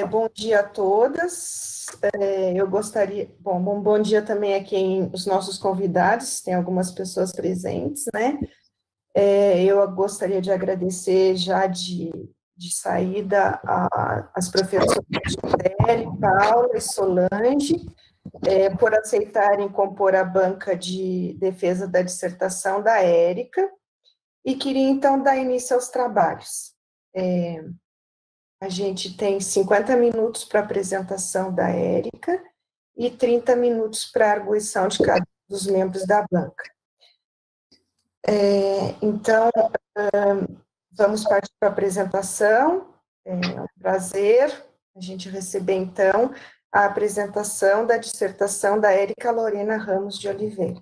Bom dia a todas. Eu gostaria, bom dia também aqui os nossos convidados, tem algumas pessoas presentes, né? Eu gostaria de agradecer já de saída as professoras Gisele, Paula e Solange, por aceitarem compor a banca de defesa da dissertação da Érica, e queria então dar início aos trabalhos. A gente tem 50 minutos para a apresentação da Érica e 30 minutos para a arguição de cada um dos membros da banca. Então, vamos partir para a apresentação. É um prazer a gente receber, então, a apresentação da dissertação da Érica Lorena Ramos de Oliveira.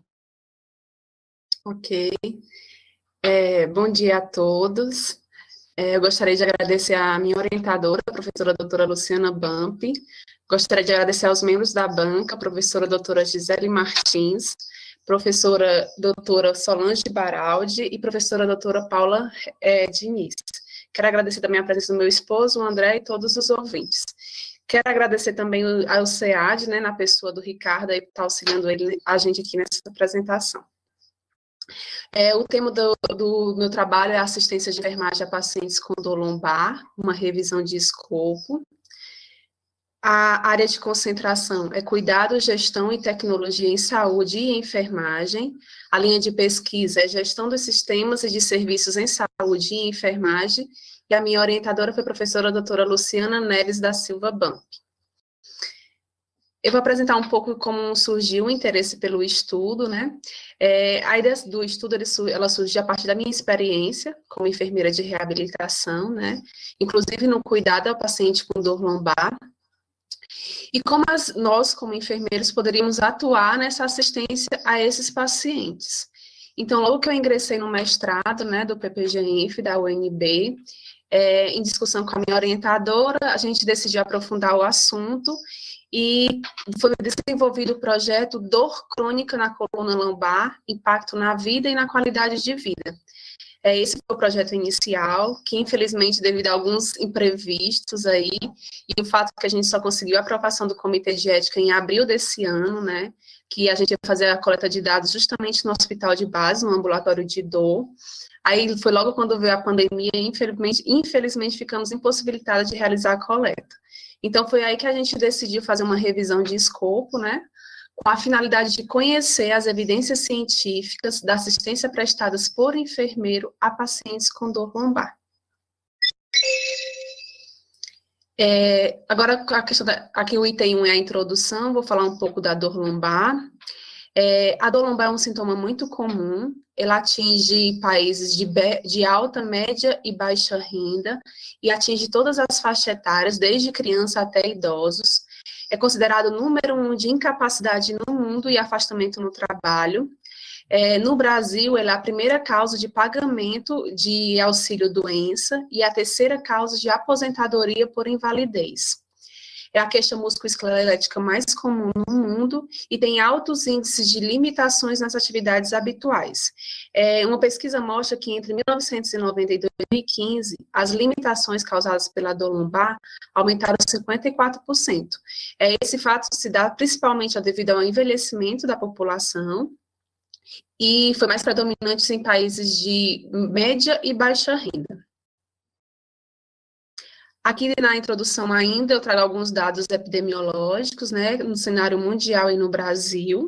Ok. Bom dia a todos. Eu gostaria de agradecer à minha orientadora, a professora doutora Luciana Bampi. Gostaria de agradecer aos membros da banca, a professora doutora Gisele Martins, professora doutora Solange Baraldi e professora doutora Paula Diniz. Quero agradecer também a presença do meu esposo, o André, e todos os ouvintes. Quero agradecer também ao SEAD, né, na pessoa do Ricardo, aí, que está auxiliando a gente aqui nessa apresentação. O tema do meu trabalho é assistência de enfermagem a pacientes com dor lombar, uma revisão de escopo. A área de concentração é cuidado, gestão e tecnologia em saúde e enfermagem. A linha de pesquisa é gestão dos sistemas e de serviços em saúde e enfermagem. E a minha orientadora foi a professora doutora Luciana Neves da Silva Bamp. Eu vou apresentar um pouco como surgiu o interesse pelo estudo, né? A ideia do estudo, ela surgiu a partir da minha experiência como enfermeira de reabilitação, né? Inclusive no cuidado ao paciente com dor lombar. E como nós, como enfermeiros, poderíamos atuar nessa assistência a esses pacientes. Então, logo que eu ingressei no mestrado, né, do PPG-INF, da UNB, em discussão com a minha orientadora, a gente decidiu aprofundar o assunto e foi desenvolvido o projeto Dor Crônica na Coluna Lombar, Impacto na Vida e na Qualidade de Vida. Esse foi o projeto inicial, que infelizmente, devido a alguns imprevistos aí, e o fato que a gente só conseguiu a aprovação do Comitê de Ética em abril desse ano, né, que a gente ia fazer a coleta de dados justamente no hospital de base, no ambulatório de dor. Aí foi logo quando veio a pandemia e infelizmente ficamos impossibilitados de realizar a coleta. Então foi aí que a gente decidiu fazer uma revisão de escopo, né, com a finalidade de conhecer as evidências científicas da assistência prestadas por enfermeiro a pacientes com dor lombar. Agora, aqui o item 1 é a introdução, vou falar um pouco da dor lombar. A dor lombar é um sintoma muito comum, ela atinge países de alta, média e baixa renda, e atinge todas as faixas etárias, desde criança até idosos. É considerado o número 1 de incapacidade no mundo e afastamento no trabalho. No Brasil, ela é a primeira causa de pagamento de auxílio-doença e a terceira causa de aposentadoria por invalidez. É a queixa musculoesquelética mais comum no mundo e tem altos índices de limitações nas atividades habituais. Uma pesquisa mostra que entre 1990 e 2015, as limitações causadas pela dor lombar aumentaram 54%. Esse fato se dá principalmente devido ao envelhecimento da população e foi mais predominante em países de média e baixa renda. Aqui na introdução ainda eu trago alguns dados epidemiológicos, né, no cenário mundial e no Brasil.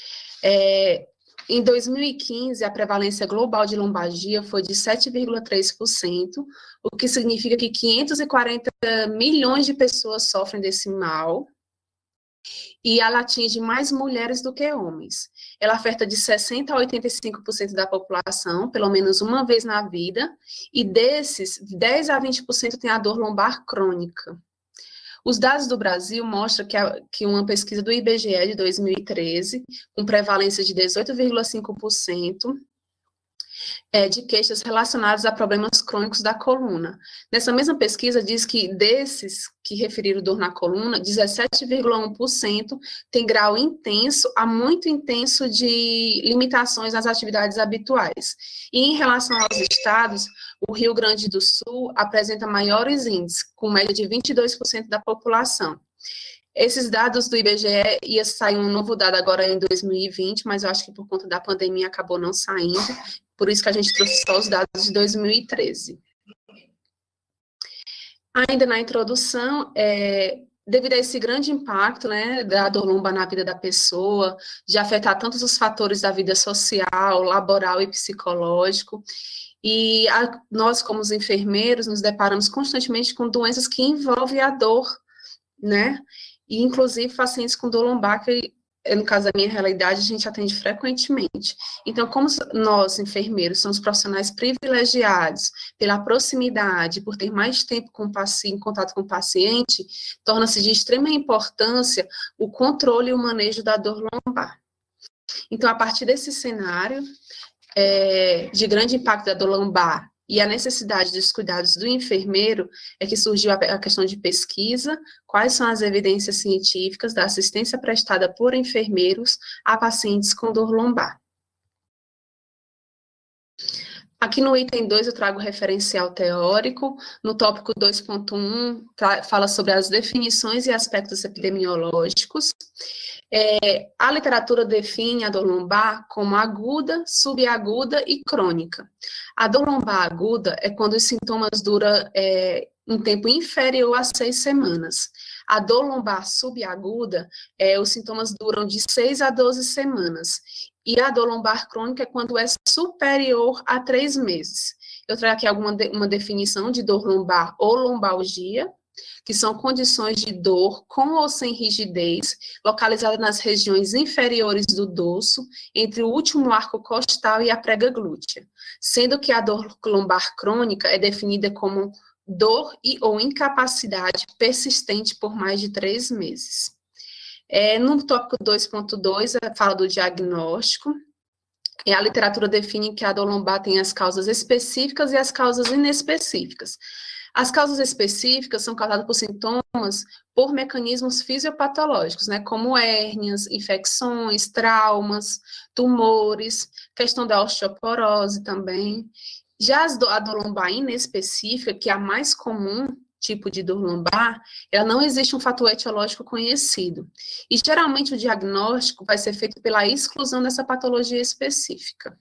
Em 2015, a prevalência global de lombalgia foi de 7,3%, o que significa que 540 milhões de pessoas sofrem desse mal, e ela atinge mais mulheres do que homens. Ela afeta de 60% a 85% da população, pelo menos uma vez na vida, e desses, 10% a 20% tem a dor lombar crônica. Os dados do Brasil mostram que uma pesquisa do IBGE de 2013, com prevalência de 18,5%, de queixas relacionadas a problemas crônicos da coluna. Nessa mesma pesquisa, diz que desses que referiram dor na coluna, 17,1% tem grau intenso a muito intenso de limitações nas atividades habituais. E em relação aos estados, o Rio Grande do Sul apresenta maiores índices, com média de 22% da população. Esses dados do IBGE, ia sair um novo dado agora em 2020, mas eu acho que por conta da pandemia acabou não saindo, por isso que a gente trouxe só os dados de 2013. Ainda na introdução, devido a esse grande impacto, né, da dor lombar na vida da pessoa, de afetar tantos os fatores da vida social, laboral e psicológico, e nós, como os enfermeiros, nos deparamos constantemente com doenças que envolvem a dor, né, e inclusive pacientes com dor lombar, que no caso da minha realidade, a gente atende frequentemente. Então, como nós, enfermeiros, somos profissionais privilegiados pela proximidade, por ter mais tempo em contato com o paciente, torna-se de extrema importância o controle e o manejo da dor lombar. Então, a partir desse cenário de grande impacto da dor lombar e a necessidade dos cuidados do enfermeiro, é que surgiu a questão de pesquisa, quais são as evidências científicas da assistência prestada por enfermeiros a pacientes com dor lombar. Aqui no item 2 eu trago o referencial teórico, no tópico 2.1 fala sobre as definições e aspectos epidemiológicos. A literatura define a dor lombar como aguda, subaguda e crônica. A dor lombar aguda é quando os sintomas duram um tempo inferior a 6 semanas. A dor lombar subaguda, os sintomas duram de 6 a 12 semanas. E a dor lombar crônica é quando é superior a 3 meses. Eu trago aqui uma definição de dor lombar ou lombalgia, que são condições de dor com ou sem rigidez, localizadas nas regiões inferiores do dorso, entre o último arco costal e a prega glútea, sendo que a dor lombar crônica é definida como dor ou incapacidade persistente por mais de 3 meses. No tópico 2.2, fala do diagnóstico. A literatura define que a dor lombar tem as causas específicas e as causas inespecíficas. As causas específicas são causadas por sintomas por mecanismos fisiopatológicos, né, como hérnias, infecções, traumas, tumores, questão da osteoporose também. Já a dor lombar inespecífica, que é a mais comum tipo de dor lombar, ela não existe um fator etiológico conhecido. E, geralmente, o diagnóstico vai ser feito pela exclusão dessa patologia específica.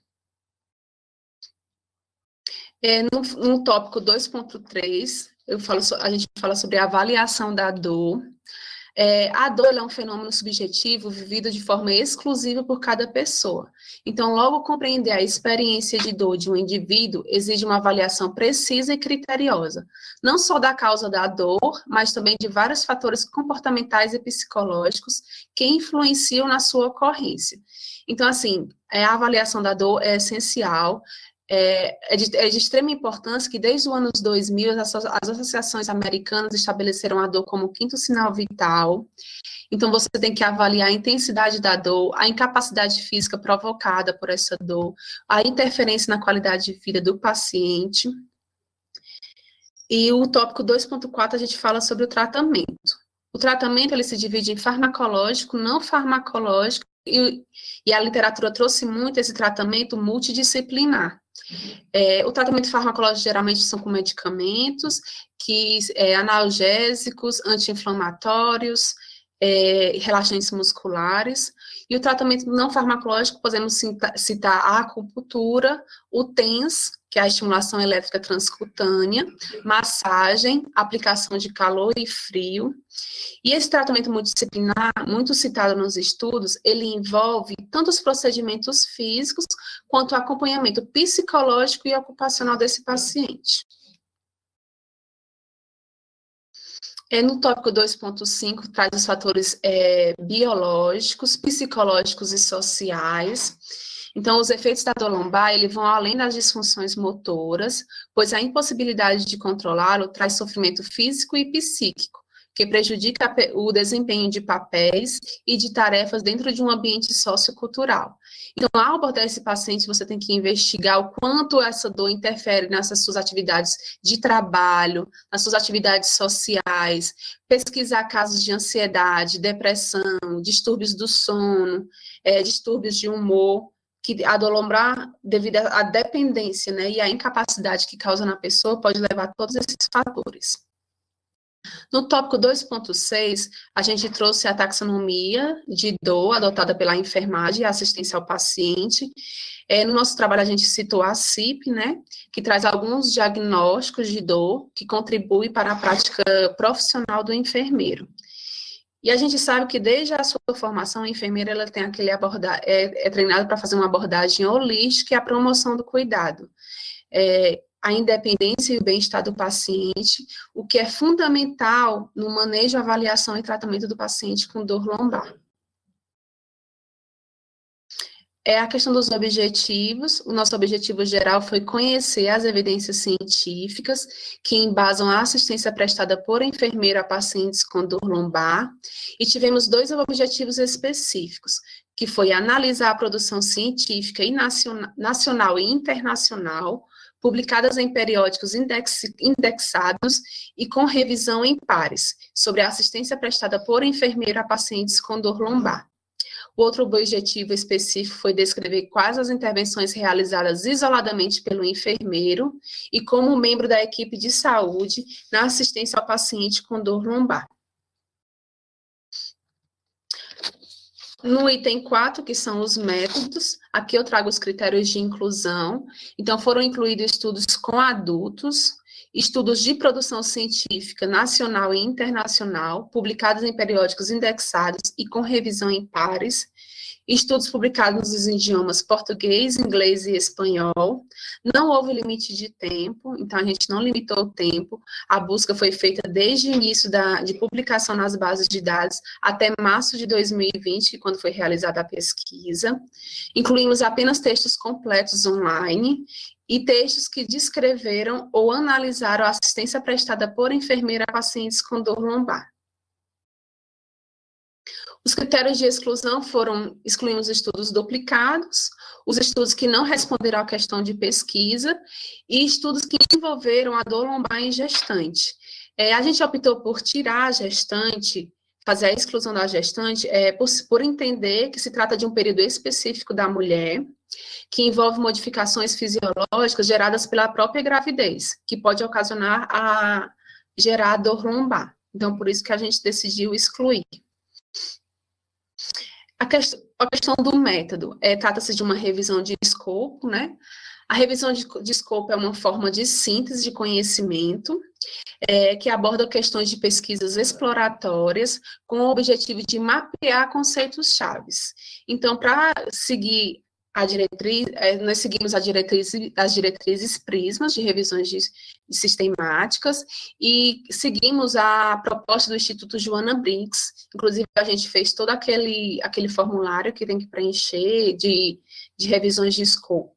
No tópico 2.3, a gente fala sobre a avaliação da dor. A dor é um fenômeno subjetivo vivido de forma exclusiva por cada pessoa. Então, logo compreender a experiência de dor de um indivíduo exige uma avaliação precisa e criteriosa, não só da causa da dor, mas também de vários fatores comportamentais e psicológicos que influenciam na sua ocorrência. Então, assim, a avaliação da dor é essencial. É de extrema importância que desde os anos 2000 as associações americanas estabeleceram a dor como quinto sinal vital. Então, você tem que avaliar a intensidade da dor, a incapacidade física provocada por essa dor, a interferência na qualidade de vida do paciente. E o tópico 2.4 a gente fala sobre o tratamento. O tratamento ele se divide em farmacológico, não farmacológico, e a literatura trouxe muito esse tratamento multidisciplinar. O tratamento farmacológico geralmente são com medicamentos, analgésicos, anti-inflamatórios, relaxantes musculares. E o tratamento não farmacológico, podemos citar a acupuntura, o TENS, que é a estimulação elétrica transcutânea, massagem, aplicação de calor e frio. E esse tratamento multidisciplinar, muito citado nos estudos, ele envolve tanto os procedimentos físicos, quanto o acompanhamento psicológico e ocupacional desse paciente. No tópico 2.5, traz os fatores biológicos, psicológicos e sociais. Então, os efeitos da dor lombar, eles vão além das disfunções motoras, pois a impossibilidade de controlá-lo traz sofrimento físico e psíquico, que prejudica o desempenho de papéis e de tarefas dentro de um ambiente sociocultural. Então, ao abordar esse paciente, você tem que investigar o quanto essa dor interfere nessas suas atividades de trabalho, nas suas atividades sociais, pesquisar casos de ansiedade, depressão, distúrbios do sono, distúrbios de humor, que a dor lombar, devido à dependência, né, e à incapacidade que causa na pessoa, pode levar a todos esses fatores. No tópico 2.6, a gente trouxe a taxonomia de dor adotada pela enfermagem e assistência ao paciente. No nosso trabalho, a gente citou a CIP, né, que traz alguns diagnósticos de dor que contribuem para a prática profissional do enfermeiro. E a gente sabe que desde a sua formação, a enfermeira ela tem é treinada para fazer uma abordagem holística e a promoção do cuidado. A independência e o bem-estar do paciente, o que é fundamental no manejo, avaliação e tratamento do paciente com dor lombar. A questão dos objetivos. O nosso objetivo geral foi conhecer as evidências científicas que embasam a assistência prestada por enfermeiro a pacientes com dor lombar, e tivemos 2 objetivos específicos, que foi analisar a produção científica e nacional e internacional, publicadas em periódicos indexados e com revisão em pares, sobre a assistência prestada por enfermeiro a pacientes com dor lombar. O outro objetivo específico foi descrever quais as intervenções realizadas isoladamente pelo enfermeiro e como membro da equipe de saúde na assistência ao paciente com dor lombar. No item 4, que são os métodos, aqui eu trago os critérios de inclusão. Então, foram incluídos estudos com adultos, estudos de produção científica nacional e internacional, publicados em periódicos indexados e com revisão em pares, estudos publicados nos idiomas português, inglês e espanhol. Não houve limite de tempo, então a gente não limitou o tempo. A busca foi feita desde o início de publicação nas bases de dados até março de 2020, quando foi realizada a pesquisa. Incluímos apenas textos completos online e textos que descreveram ou analisaram a assistência prestada por enfermeira a pacientes com dor lombar. Os critérios de exclusão foram: excluímos estudos duplicados, os estudos que não responderam à questão de pesquisa e estudos que envolveram a dor lombar em gestante. A gente optou por tirar a gestante, fazer a exclusão da gestante, por entender que se trata de um período específico da mulher, que envolve modificações fisiológicas geradas pela própria gravidez, que pode gerar dor lombar. Então, por isso que a gente decidiu excluir. A questão do método, trata-se de uma revisão de escopo, né? A revisão de escopo é uma forma de síntese de conhecimento, que aborda questões de pesquisas exploratórias com o objetivo de mapear conceitos chaves. Então, para seguir a diretriz, nós seguimos as diretrizes Prismas de revisões de sistemáticas e seguimos a proposta do Instituto Joanna Briggs. Inclusive, a gente fez todo aquele formulário que tem que preencher de revisões de escopo.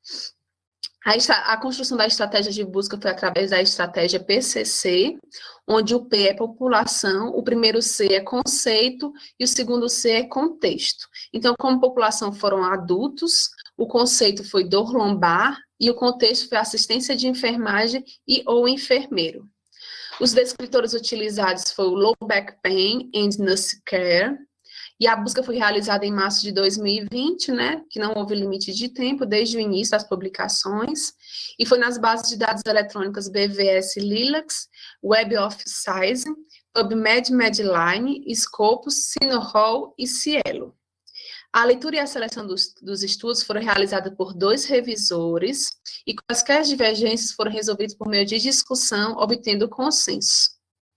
A construção da estratégia de busca foi através da estratégia PCC, onde o P é população, o primeiro C é conceito e o segundo C é contexto. Então, como população foram adultos, o conceito foi dor lombar e o contexto foi assistência de enfermagem e ou enfermeiro. Os descritores utilizados foram o Low Back Pain and Nurse Care, e a busca foi realizada em março de 2020, né, que não houve limite de tempo desde o início das publicações, e foi nas bases de dados eletrônicas BVS Lilacs, Web of Science, PubMed Medline, Scopus, Sinohall e Cielo. A leitura e a seleção dos estudos foram realizadas por 2 revisores, e quaisquer divergências foram resolvidas por meio de discussão, obtendo consenso.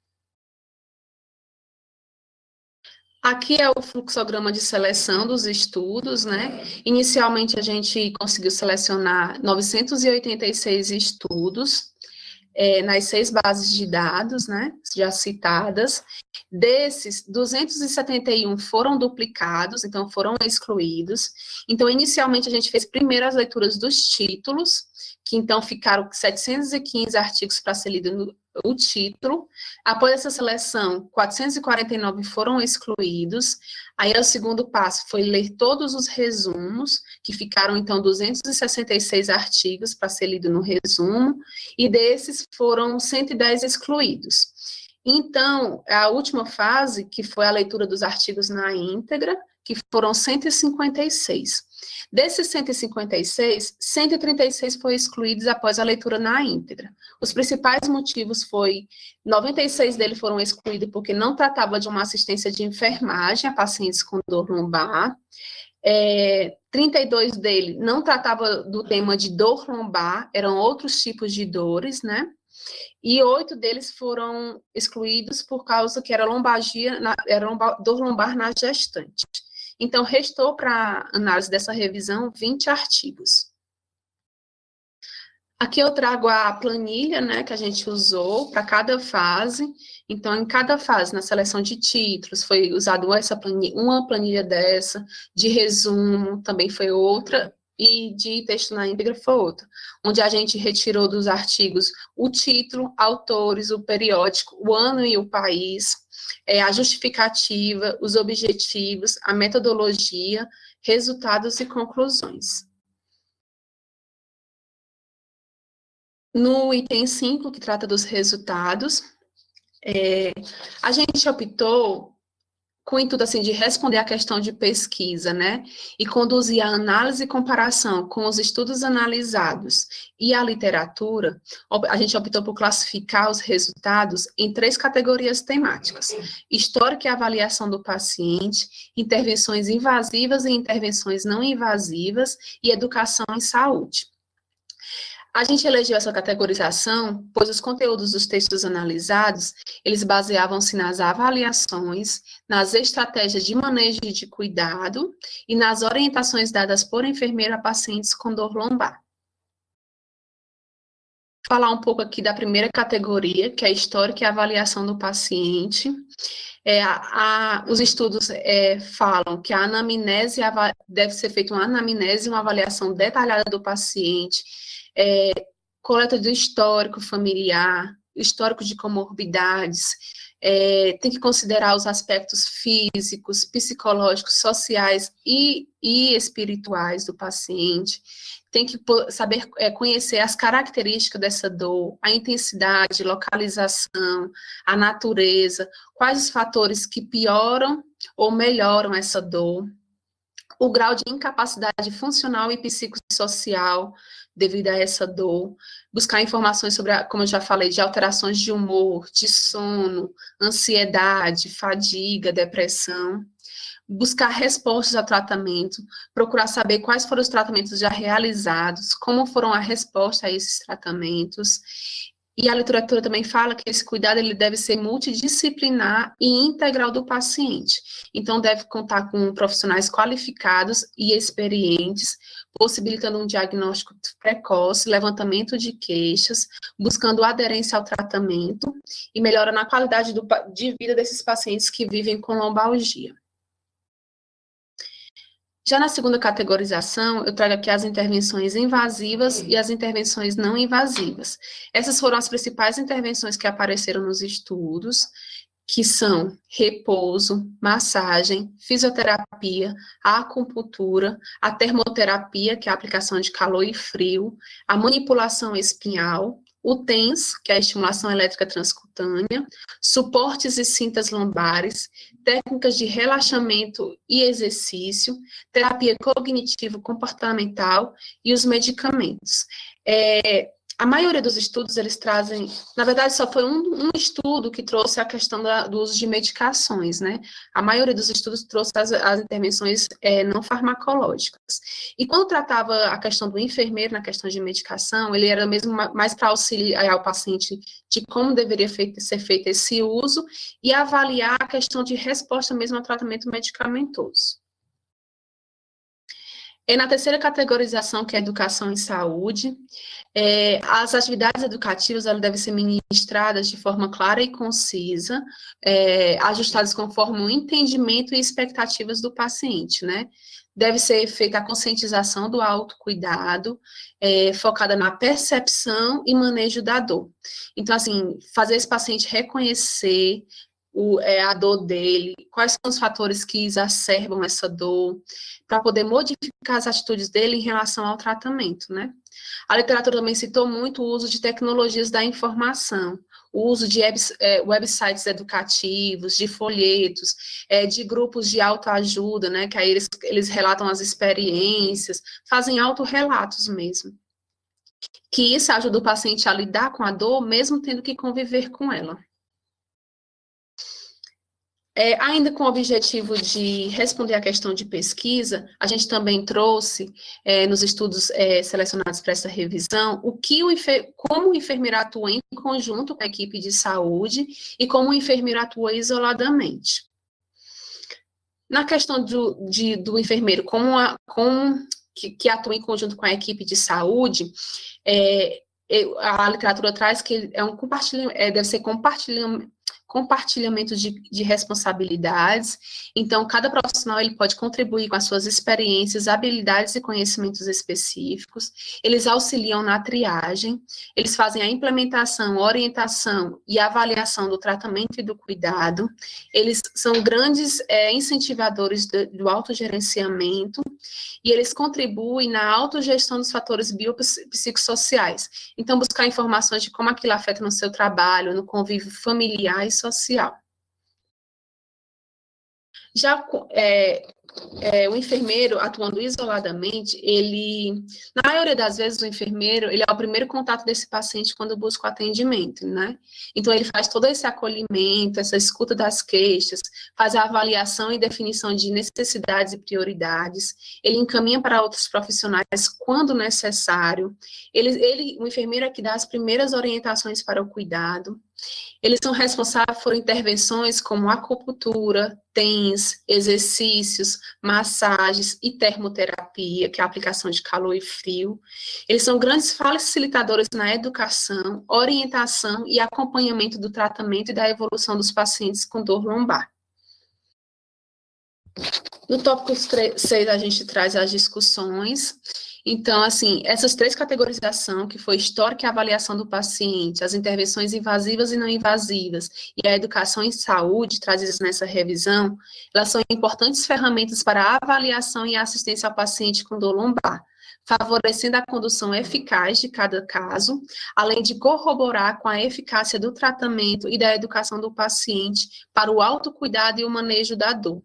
Aqui é o fluxograma de seleção dos estudos, né? Inicialmente, a gente conseguiu selecionar 986 estudos, nas 6 bases de dados, né? Já citadas. Desses, 271 foram duplicados, então foram excluídos. Então, inicialmente, a gente fez primeiro as leituras dos títulos, que então ficaram 715 artigos para ser lido o título. Após essa seleção, 449 foram excluídos. Aí o segundo passo foi ler todos os resumos, que ficaram então 266 artigos para ser lido no resumo, e desses foram 110 excluídos. Então, a última fase, que foi a leitura dos artigos na íntegra, que foram 156. Desses 156, 136 foram excluídos após a leitura na íntegra. Os principais motivos foi, 96 deles foram excluídos porque não tratava de uma assistência de enfermagem a pacientes com dor lombar, 32 deles não tratava do tema de dor lombar, eram outros tipos de dores, né? E 8 deles foram excluídos por causa que era lombalgia, dor lombar na gestante. Então, restou para análise dessa revisão 20 artigos. Aqui eu trago a planilha, né, que a gente usou para cada fase. Então, em cada fase, na seleção de títulos, foi usado uma planilha dessa, de resumo também foi outra, e de texto na íntegra foi outra, onde a gente retirou dos artigos o título, autores, o periódico, o ano e o país, a justificativa, os objetivos, a metodologia, resultados e conclusões. No item 5, que trata dos resultados, a gente optou com o intuito assim, de responder à questão de pesquisa, né, e conduzir a análise e comparação com os estudos analisados e a literatura, a gente optou por classificar os resultados em 3 categorias temáticas: histórico e avaliação do paciente, intervenções invasivas e intervenções não invasivas, e educação em saúde. A gente elegeu essa categorização, pois os conteúdos dos textos analisados, eles baseavam-se nas avaliações, nas estratégias de manejo de cuidado e nas orientações dadas por enfermeira a pacientes com dor lombar. Vou falar um pouco aqui da primeira categoria, que é histórico e avaliação do paciente. Os estudos falam que a anamnese deve ser feita uma anamnese, uma avaliação detalhada do paciente, coleta do histórico familiar, histórico de comorbidades, tem que considerar os aspectos físicos, psicológicos, sociais e espirituais do paciente, tem que saber conhecer as características dessa dor, a intensidade, localização, a natureza, quais os fatores que pioram ou melhoram essa dor, o grau de incapacidade funcional e psicossocial devido a essa dor, buscar informações sobre, como eu já falei, de alterações de humor, de sono, ansiedade, fadiga, depressão, buscar respostas ao tratamento, procurar saber quais foram os tratamentos já realizados, como foram a resposta a esses tratamentos. E a literatura também fala que esse cuidado ele deve ser multidisciplinar e integral do paciente. Então, deve contar com profissionais qualificados e experientes, possibilitando um diagnóstico precoce, levantamento de queixas, buscando aderência ao tratamento e melhora na qualidade de vida desses pacientes que vivem com lombalgia. Já na segunda categorização, eu trago aqui as intervenções invasivas e as intervenções não invasivas. Essas foram as principais intervenções que apareceram nos estudos, que são repouso, massagem, fisioterapia, a acupuntura, a termoterapia, que é a aplicação de calor e frio, a manipulação espinhal, o TENS, que é a estimulação elétrica transcutânea, suportes e cintas lombares, técnicas de relaxamento e exercício, terapia cognitivo-comportamental e os medicamentos. A maioria dos estudos, eles trazem, na verdade, só foi um estudo que trouxe a questão do uso de medicações, né? A maioria dos estudos trouxe as intervenções não farmacológicas. E quando tratava a questão do enfermeiro na questão de medicação, ele era mesmo mais para auxiliar ao paciente de como deveria ser feito esse uso e avaliar a questão de resposta mesmo ao tratamento medicamentoso. Na terceira categorização, que é educação em saúde, as atividades educativas elas devem ser ministradas de forma clara e concisa, ajustadas conforme o entendimento e expectativas do paciente, né? Deve ser feita a conscientização do autocuidado, focada na percepção e manejo da dor. Então, assim, fazer esse paciente reconhecer a dor dele, quais são os fatores que exacerbam essa dor, para poder modificar as atitudes dele em relação ao tratamento, né? A literatura também citou muito o uso de tecnologias da informação, o uso de websites educativos, de folhetos, de grupos de autoajuda, né, que aí eles relatam as experiências, fazem autorrelatos mesmo. Que isso ajuda o paciente a lidar com a dor, mesmo tendo que conviver com ela. Ainda com o objetivo de responder à questão de pesquisa, a gente também trouxe, nos estudos selecionados para essa revisão, como o enfermeiro atua em conjunto com a equipe de saúde e como o enfermeiro atua isoladamente. Na questão do enfermeiro que atua em conjunto com a equipe de saúde, a literatura traz que deve ser compartilhamento de responsabilidades. Então, cada profissional ele pode contribuir com as suas experiências, habilidades e conhecimentos específicos. Eles auxiliam na triagem, eles fazem a implementação, orientação e avaliação do tratamento e do cuidado. Eles são grandes incentivadores do autogerenciamento e eles contribuem na autogestão dos fatores biopsicossociais. Então, buscar informações de como aquilo afeta no seu trabalho, no convívio familiar e social. Já o enfermeiro atuando isoladamente, na maioria das vezes, o enfermeiro, ele é o primeiro contato desse paciente quando busca o atendimento, né? Então, ele faz todo esse acolhimento, essa escuta das queixas, faz a avaliação e definição de necessidades e prioridades, ele encaminha para outros profissionais quando necessário, o enfermeiro é que dá as primeiras orientações para o cuidado. Eles são responsáveis por intervenções como acupuntura, TENS, exercícios, massagens e termoterapia, que é a aplicação de calor e frio. Eles são grandes facilitadores na educação, orientação e acompanhamento do tratamento e da evolução dos pacientes com dor lombar. No tópico 6, a gente traz as discussões. Então, assim, essas 3 categorizações, que foi histórica e avaliação do paciente, as intervenções invasivas e não invasivas, e a educação em saúde, trazidas nessa revisão, elas são importantes ferramentas para a avaliação e assistência ao paciente com dor lombar, favorecendo a condução eficaz de cada caso, além de corroborar com a eficácia do tratamento e da educação do paciente para o autocuidado e o manejo da dor.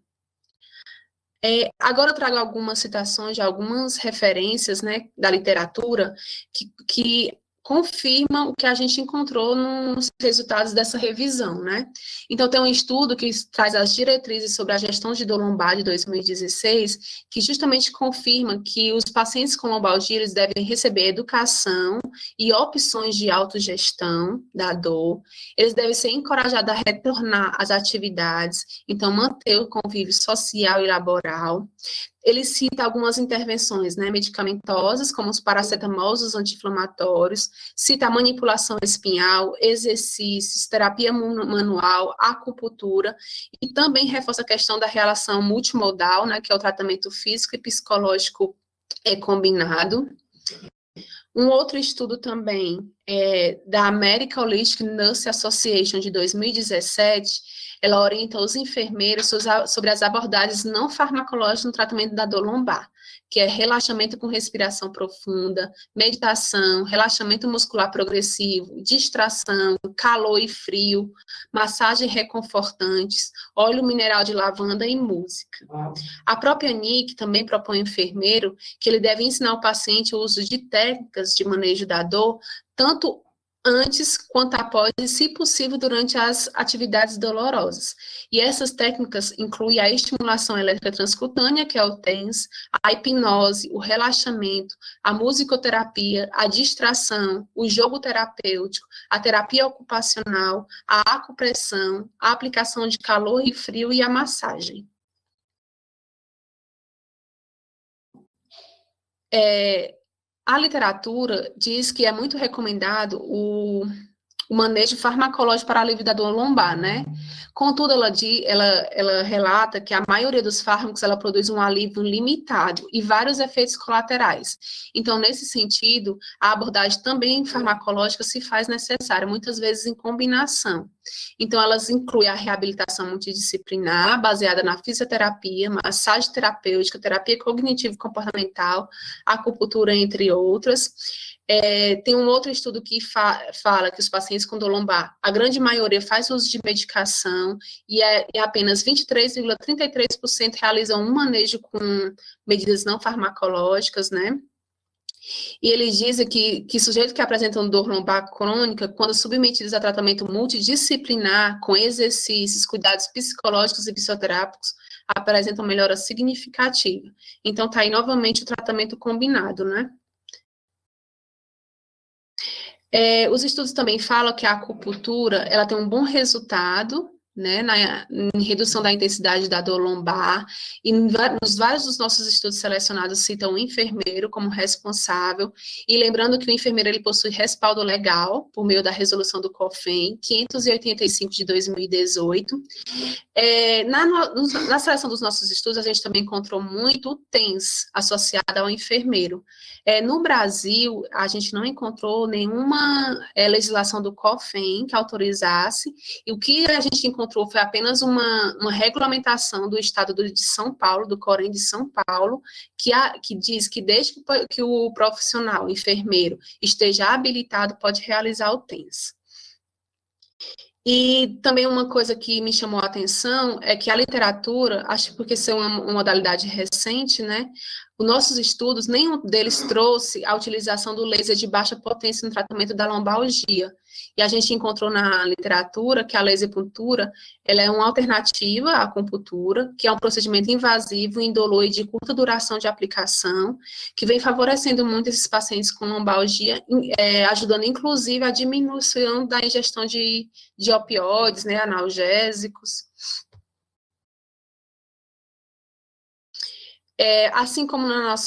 Agora eu trago algumas citações de algumas referências, né, da literatura que confirmam o que a gente encontrou nos resultados dessa revisão, né? Então, tem um estudo que traz as diretrizes sobre a gestão de dor lombar de 2016, que justamente confirma que os pacientes com lombalgia eles devem receber educação e opções de autogestão da dor, eles devem ser encorajados a retornar às atividades, então manter o convívio social e laboral. Ele cita algumas intervenções, né, medicamentosas, como os paracetamols, os anti-inflamatórios, cita a manipulação espinhal, exercícios, terapia manual, acupuntura, e também reforça a questão da relação multimodal, né, que é o tratamento físico e psicológico combinado. Um outro estudo também da American Holistic Nurse Association, de 2017, ela orienta os enfermeiros sobre as abordagens não farmacológicas no tratamento da dor lombar, que é relaxamento com respiração profunda, meditação, relaxamento muscular progressivo, distração, calor e frio, massagem reconfortantes, óleo mineral de lavanda e música. A própria NIC também propõe ao enfermeiro que ele deve ensinar o paciente o uso de técnicas de manejo da dor, tanto antes quanto após e, se possível, durante as atividades dolorosas. E essas técnicas incluem a estimulação elétrica transcutânea, que é o TENS, a hipnose, o relaxamento, a musicoterapia, a distração, o jogo terapêutico, a terapia ocupacional, a acupressão, a aplicação de calor e frio e a massagem. A literatura diz que é muito recomendado o manejo farmacológico para alívio da dor lombar, né? Contudo, ela relata que a maioria dos fármacos, ela produz um alívio limitado e vários efeitos colaterais. Então, nesse sentido, a abordagem também farmacológica se faz necessária, muitas vezes em combinação. Então, elas incluem a reabilitação multidisciplinar, baseada na fisioterapia, massagem terapêutica, terapia cognitivo-comportamental, acupuntura, entre outras. Tem um outro estudo que fala que os pacientes com dor lombar, a grande maioria faz uso de medicação e apenas 23,33% realizam um manejo com medidas não farmacológicas, né? E eles dizem que sujeitos que apresentam dor lombar crônica, quando submetidos a tratamento multidisciplinar, com exercícios, cuidados psicológicos e psicoterápicos, apresentam melhora significativa. Então, está aí novamente o tratamento combinado, né? Os estudos também falam que a acupuntura, ela tem um bom resultado, né, em redução da intensidade da dor lombar, e nos vários dos nossos estudos selecionados citam o enfermeiro como responsável, e lembrando que o enfermeiro, ele possui respaldo legal, por meio da resolução do COFEN, 585 de 2018. Na seleção dos nossos estudos, a gente também encontrou muito o TENS associado ao enfermeiro. No Brasil, a gente não encontrou nenhuma legislação do COFEN que autorizasse, e o que a gente encontrou foi apenas uma regulamentação do Estado de São Paulo, do Corém de São Paulo, que diz que desde que o profissional, o enfermeiro, esteja habilitado, pode realizar o TENS. E também uma coisa que me chamou a atenção é que a literatura, acho que porque ser uma modalidade recente, né, os nossos estudos, nenhum deles trouxe a utilização do laser de baixa potência no tratamento da lombalgia. E a gente encontrou na literatura que a laser puntura, ela é uma alternativa à acupuntura, que é um procedimento invasivo, indolor e de curta duração de aplicação, que vem favorecendo muito esses pacientes com lombalgia, ajudando inclusive a diminuição da ingestão de opioides, né, analgésicos. Assim como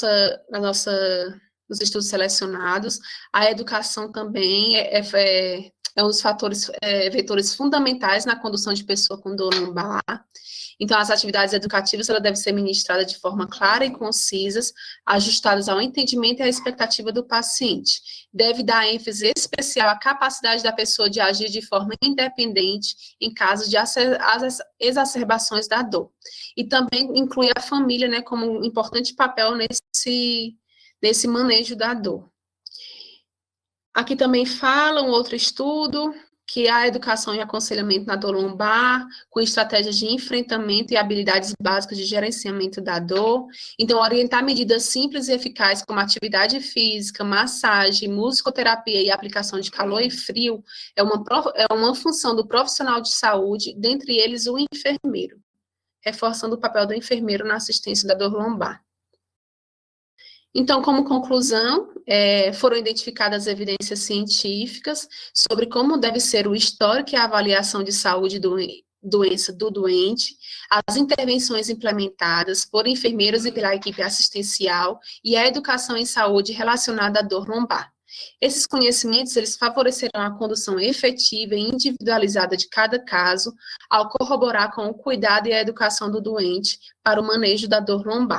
nos estudos selecionados, a educação também é um dos vetores fundamentais na condução de pessoa com dor lombar. Então, as atividades educativas, ela deve ser ministrada de forma clara e concisas, ajustadas ao entendimento e à expectativa do paciente. Deve dar ênfase especial à capacidade da pessoa de agir de forma independente em caso de exacerbações da dor. E também inclui a família, né, como um importante papel nesse manejo da dor. Aqui também fala um outro estudo, que a educação e aconselhamento na dor lombar, com estratégias de enfrentamento e habilidades básicas de gerenciamento da dor. Então, orientar medidas simples e eficazes como atividade física, massagem, musicoterapia e aplicação de calor e frio é uma função do profissional de saúde, dentre eles o enfermeiro, reforçando o papel do enfermeiro na assistência da dor lombar. Então, como conclusão, foram identificadas evidências científicas sobre como deve ser o histórico e a avaliação de saúde doença do doente, as intervenções implementadas por enfermeiros e pela equipe assistencial e a educação em saúde relacionada à dor lombar. Esses conhecimentos, eles favorecerão a condução efetiva e individualizada de cada caso, ao corroborar com o cuidado e a educação do doente para o manejo da dor lombar.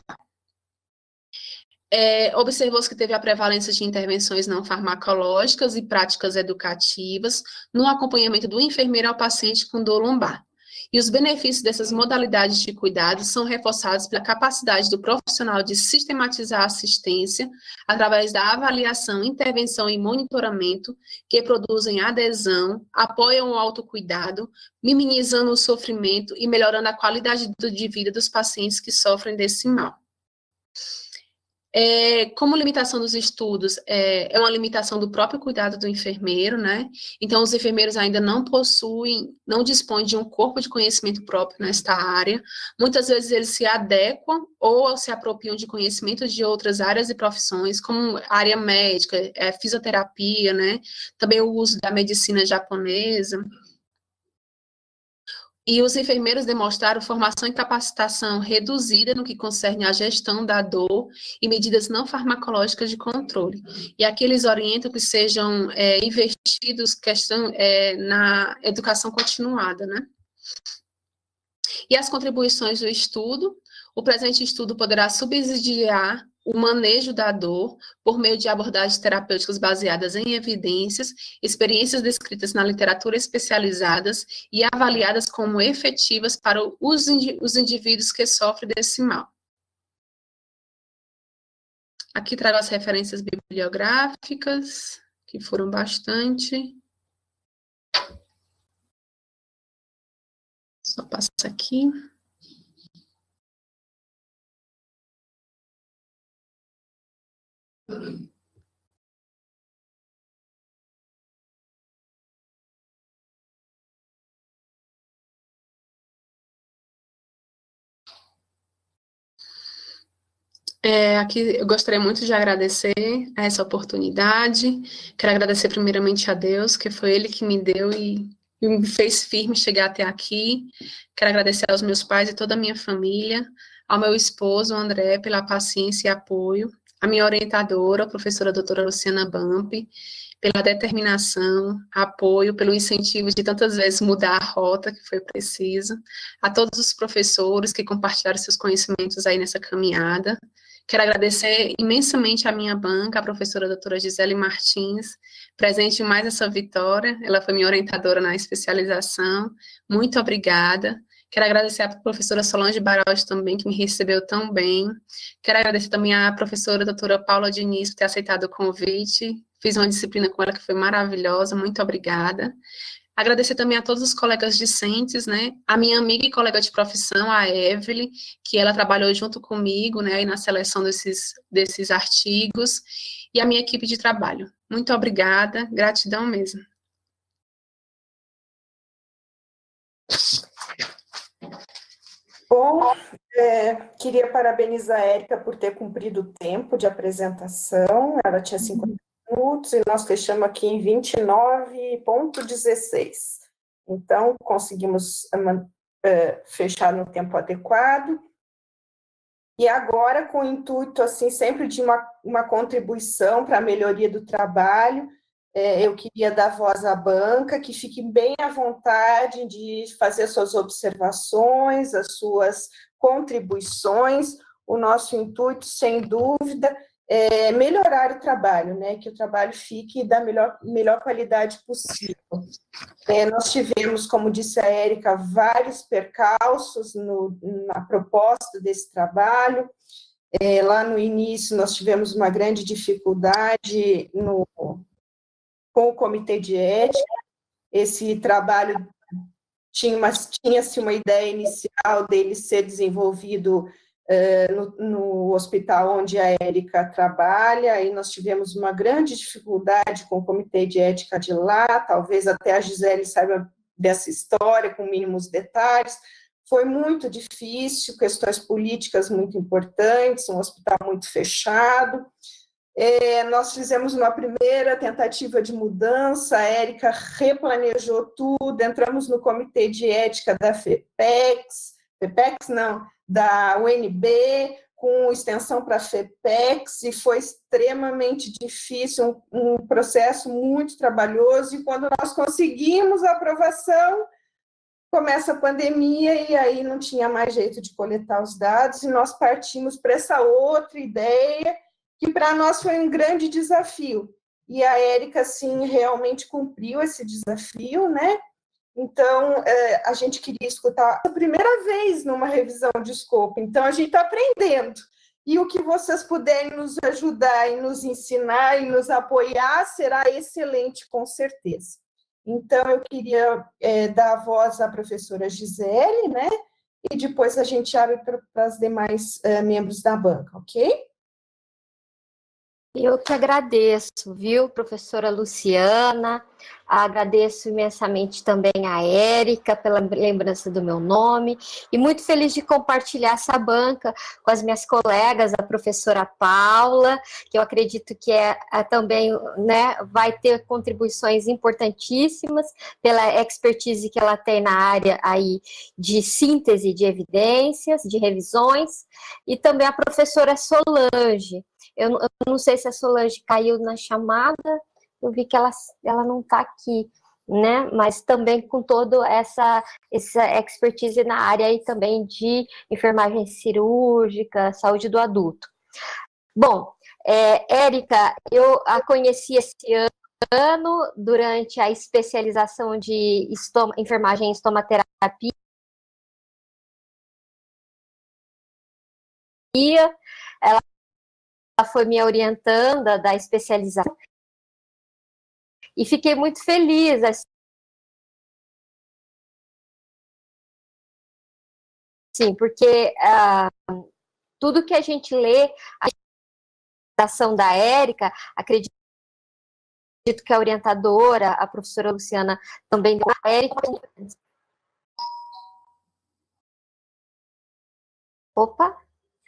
Observou-se que teve a prevalência de intervenções não farmacológicas e práticas educativas no acompanhamento do enfermeiro ao paciente com dor lombar. E os benefícios dessas modalidades de cuidado são reforçados pela capacidade do profissional de sistematizar a assistência através da avaliação, intervenção e monitoramento, que produzem adesão, apoiam o autocuidado, minimizando o sofrimento e melhorando a qualidade de vida dos pacientes que sofrem desse mal. Como limitação dos estudos, é uma limitação do próprio cuidado do enfermeiro, né? Então, os enfermeiros ainda não dispõem de um corpo de conhecimento próprio nesta área. Muitas vezes eles se adequam ou se apropriam de conhecimentos de outras áreas e profissões, como a área médica, fisioterapia, né? Também o uso da medicina japonesa. E os enfermeiros demonstraram formação e capacitação reduzida no que concerne à gestão da dor e medidas não farmacológicas de controle. E aqui eles orientam que sejam investidos na educação continuada, né? E as contribuições do estudo. O presente estudo poderá subsidiar o manejo da dor por meio de abordagens terapêuticas baseadas em evidências, experiências descritas na literatura especializadas e avaliadas como efetivas para os indivíduos que sofrem desse mal. Aqui trago as referências bibliográficas, que foram bastante. Só passa aqui. Aqui eu gostaria muito de agradecer a essa oportunidade. Quero agradecer primeiramente a Deus, que foi Ele que me deu e me fez firme chegar até aqui. Quero agradecer aos meus pais e toda a minha família, ao meu esposo, André, pela paciência e apoio, a minha orientadora, a professora doutora Luciana Bampi, pela determinação, apoio, pelo incentivo de tantas vezes mudar a rota que foi preciso, a todos os professores que compartilharam seus conhecimentos aí nessa caminhada. Quero agradecer imensamente à minha banca, a professora doutora Gisele Martins, presente em mais essa vitória. Ela foi minha orientadora na especialização. Muito obrigada. Quero agradecer à professora Solange Baraldi também, que me recebeu tão bem. Quero agradecer também à professora doutora Paula Diniz por ter aceitado o convite. Fiz uma disciplina com ela que foi maravilhosa. Muito obrigada. Agradecer também a todos os colegas discentes, né? A minha amiga e colega de profissão, a Evelyn, que ela trabalhou junto comigo, né, aí na seleção desses artigos, e a minha equipe de trabalho. Muito obrigada, gratidão mesmo. Bom, queria parabenizar a Érica por ter cumprido o tempo de apresentação. Ela tinha 50 minutos e nós fechamos aqui em 29,16. Então, conseguimos fechar no tempo adequado. E agora, com o intuito, assim, sempre de uma contribuição para a melhoria do trabalho, eu queria dar voz à banca, que fique bem à vontade de fazer suas observações, as suas contribuições. O nosso intuito, sem dúvida, é melhorar o trabalho, né? Que o trabalho fique da melhor qualidade possível. Nós tivemos, como disse a Érica, vários percalços na proposta desse trabalho. Lá no início, nós tivemos uma grande dificuldade com o Comitê de Ética. Esse trabalho tinha-se uma ideia inicial dele ser desenvolvido no hospital onde a Érica trabalha, e nós tivemos uma grande dificuldade com o Comitê de Ética de lá, talvez até a Gisele saiba dessa história com mínimos detalhes. Foi muito difícil, questões políticas muito importantes, um hospital muito fechado. Nós fizemos uma primeira tentativa de mudança, a Érica replanejou tudo, entramos no Comitê de Ética da da UNB, com extensão para a FEPEX, e foi extremamente difícil, um processo muito trabalhoso, e quando nós conseguimos a aprovação, começa a pandemia, e aí não tinha mais jeito de coletar os dados, e nós partimos para essa outra ideia, que para nós foi um grande desafio. E a Érica, sim, realmente cumpriu esse desafio, né? Então, a gente queria escutar a primeira vez numa revisão de escopo, então a gente está aprendendo. E o que vocês puderem nos ajudar e nos ensinar e nos apoiar será excelente, com certeza. Então, eu queria dar a voz à professora Gisele, né? E depois a gente abre para os demais membros da banca, ok? Eu que agradeço, viu, professora Luciana? Agradeço imensamente também a Érica pela lembrança do meu nome e muito feliz de compartilhar essa banca com as minhas colegas, a professora Paula, que eu acredito que também, né, vai ter contribuições importantíssimas pela expertise que ela tem na área aí de síntese de evidências, de revisões, e também a professora Solange. Eu não sei se a Solange caiu na chamada, eu vi que ela não está aqui, né? Mas também com toda essa expertise na área aí também de enfermagem cirúrgica, saúde do adulto. Bom, Érica, eu a conheci esse ano durante a especialização de enfermagem em estomaterapia. Ela foi me orientando da especialização e fiquei muito feliz, assim, porque tudo que a gente lê, a orientação da Érica, acredito que a orientadora, a professora Luciana, também deu a Érica. Opa!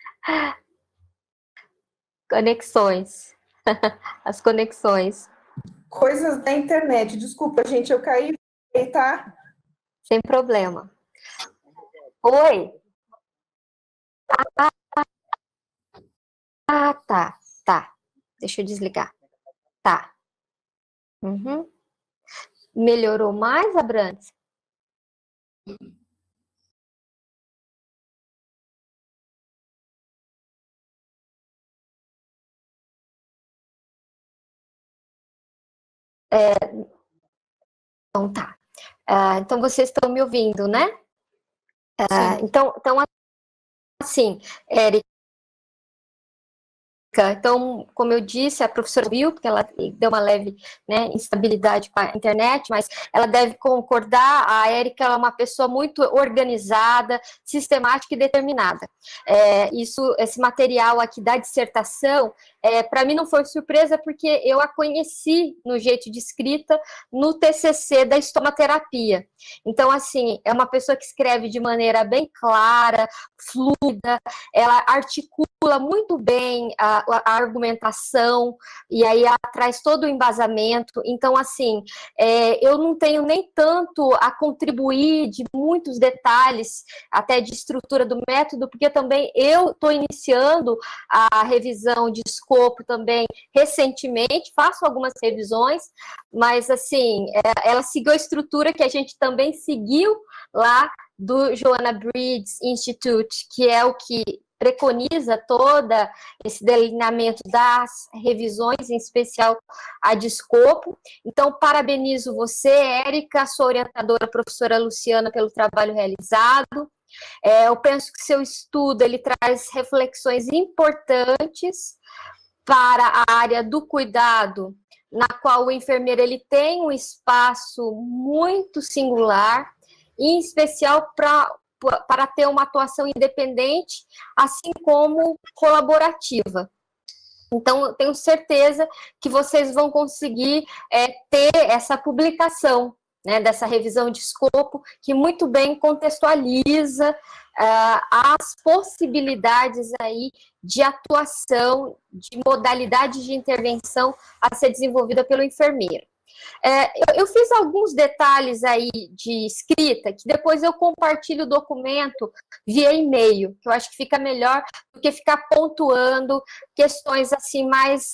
Conexões. As conexões. Coisas da internet. Desculpa, gente, eu caí, tá? Sem problema. Oi? Tá. Deixa eu desligar. Tá. Uhum. Melhorou mais, Abrantes? Então tá. Então vocês estão me ouvindo, né? Então, assim, Érica, então, como eu disse, a professora viu, porque ela deu uma leve, né, instabilidade com a internet, mas ela deve concordar, a Érica é uma pessoa muito organizada, sistemática e determinada. Esse material aqui da dissertação, para mim não foi surpresa, porque eu a conheci no jeito de escrita no TCC da estomaterapia. Então, assim, é uma pessoa que escreve de maneira bem clara, fluida, ela articula muito bem a argumentação, e aí ela traz todo o embasamento. Então, assim, eu não tenho nem tanto a contribuir de muitos detalhes, até de estrutura do método, porque também eu estou iniciando a revisão de escopo também recentemente, faço algumas revisões, mas, assim, ela seguiu a estrutura que a gente também seguiu lá do Joanna Breeds Institute, que é o que preconiza toda esse delineamento das revisões, em especial a de escopo. Então, parabenizo você, Érica, sua orientadora, a professora Luciana, pelo trabalho realizado. Eu penso que seu estudo ele traz reflexões importantes para a área do cuidado, na qual o enfermeiro ele tem um espaço muito singular, em especial para ter uma atuação independente, assim como colaborativa. Então, eu tenho certeza que vocês vão conseguir ter essa publicação, né, dessa revisão de escopo, que muito bem contextualiza as possibilidades aí de atuação, de modalidade de intervenção a ser desenvolvida pelo enfermeiro. Eu fiz alguns detalhes aí de escrita, que depois eu compartilho o documento via e-mail, que eu acho que fica melhor do que ficar pontuando questões assim mais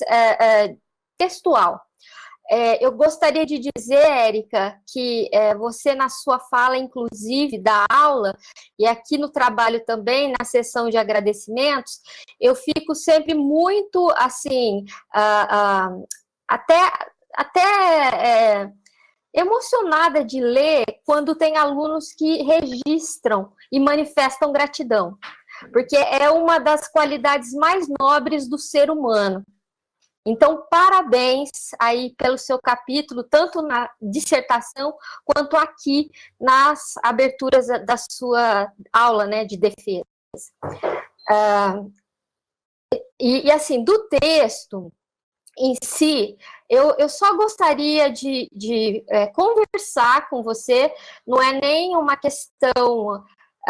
textual. Eu gostaria de dizer, Érica, que você na sua fala, inclusive, da aula, e aqui no trabalho também, na sessão de agradecimentos, eu fico sempre muito, assim, até emocionada de ler quando tem alunos que registram e manifestam gratidão, porque é uma das qualidades mais nobres do ser humano. Então, parabéns aí pelo seu capítulo, tanto na dissertação quanto aqui nas aberturas da sua aula, né, de defesa. E assim, do texto, em si, eu só gostaria de conversar com você, não é nem uma questão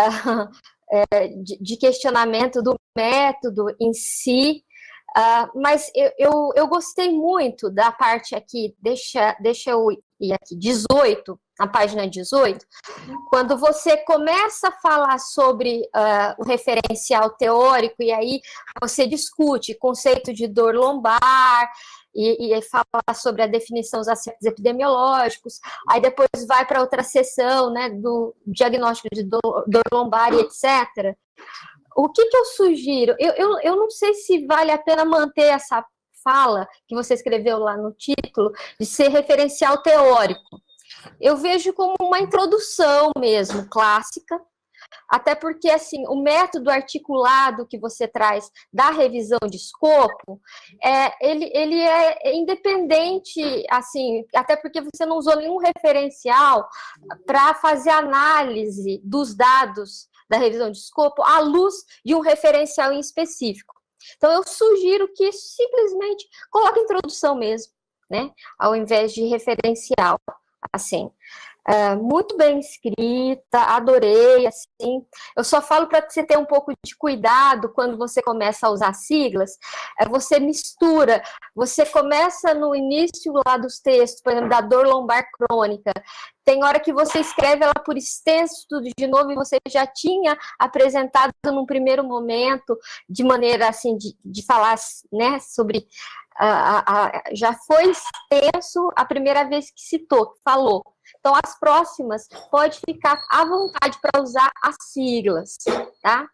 de questionamento do método em si, mas eu gostei muito da parte aqui, deixa eu ir aqui, 18, na página 18, quando você começa a falar sobre o referencial teórico, e aí você discute conceito de dor lombar, e fala sobre a definição dos aspectos epidemiológicos, aí depois vai para outra seção, né, do diagnóstico de dor lombar e etc. O que eu sugiro? Eu não sei se vale a pena manter essa fala que você escreveu lá no título, de ser referencial teórico. Eu vejo como uma introdução mesmo, clássica, até porque, assim, o método articulado que você traz da revisão de escopo, ele é independente, assim, até porque você não usou nenhum referencial para fazer análise dos dados da revisão de escopo à luz de um referencial em específico. Então, eu sugiro que simplesmente coloque introdução mesmo, né, ao invés de referencial, assim. Muito bem escrita, adorei, assim. Eu só falo para você ter um pouco de cuidado quando você começa a usar siglas, você mistura, você começa no início lá dos textos, por exemplo, da dor lombar crônica, tem hora que você escreve ela por extenso, tudo de novo, e você já tinha apresentado num primeiro momento, de maneira assim, de falar, né, sobre... já foi extenso a primeira vez que citou, que falou. Então, as próximas, pode ficar à vontade para usar as siglas, tá?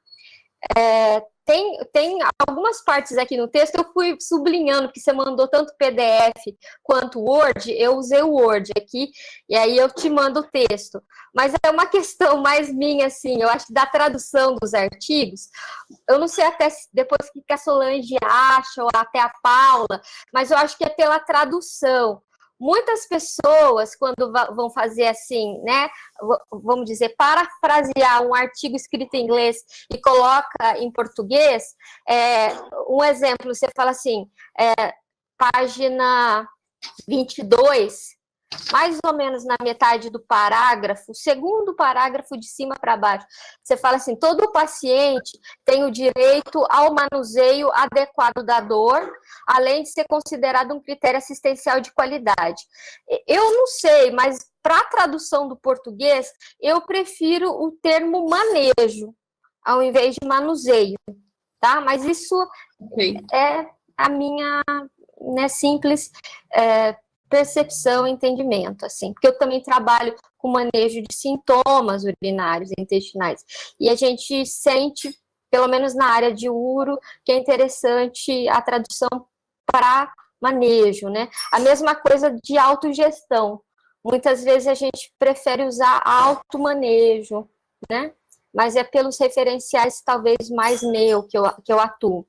Tem algumas partes aqui no texto, eu fui sublinhando, porque você mandou tanto PDF quanto Word, eu usei o Word aqui, e aí eu te mando o texto. Mas é uma questão mais minha, assim, eu acho que da tradução dos artigos, eu não sei até depois que a Solange acha, ou até a Paula, mas eu acho que é pela tradução. Muitas pessoas, quando vão fazer assim, né, vamos dizer, parafrasear um artigo escrito em inglês e coloca em português, um exemplo, você fala assim, página 22, mais ou menos na metade do parágrafo, o segundo parágrafo de cima para baixo, você fala assim, todo paciente tem o direito ao manuseio adequado da dor, além de ser considerado um critério assistencial de qualidade. Eu não sei, mas para a tradução do português, eu prefiro o termo manejo, ao invés de manuseio, tá? Mas isso é a minha, né, simples percepção e entendimento, assim, porque eu também trabalho com manejo de sintomas urinários e intestinais, e a gente sente, pelo menos na área de uro, que é interessante a tradução para manejo, né? A mesma coisa de autogestão, muitas vezes a gente prefere usar automanejo, né? Mas é pelos referenciais, talvez, mais meu que eu atuo.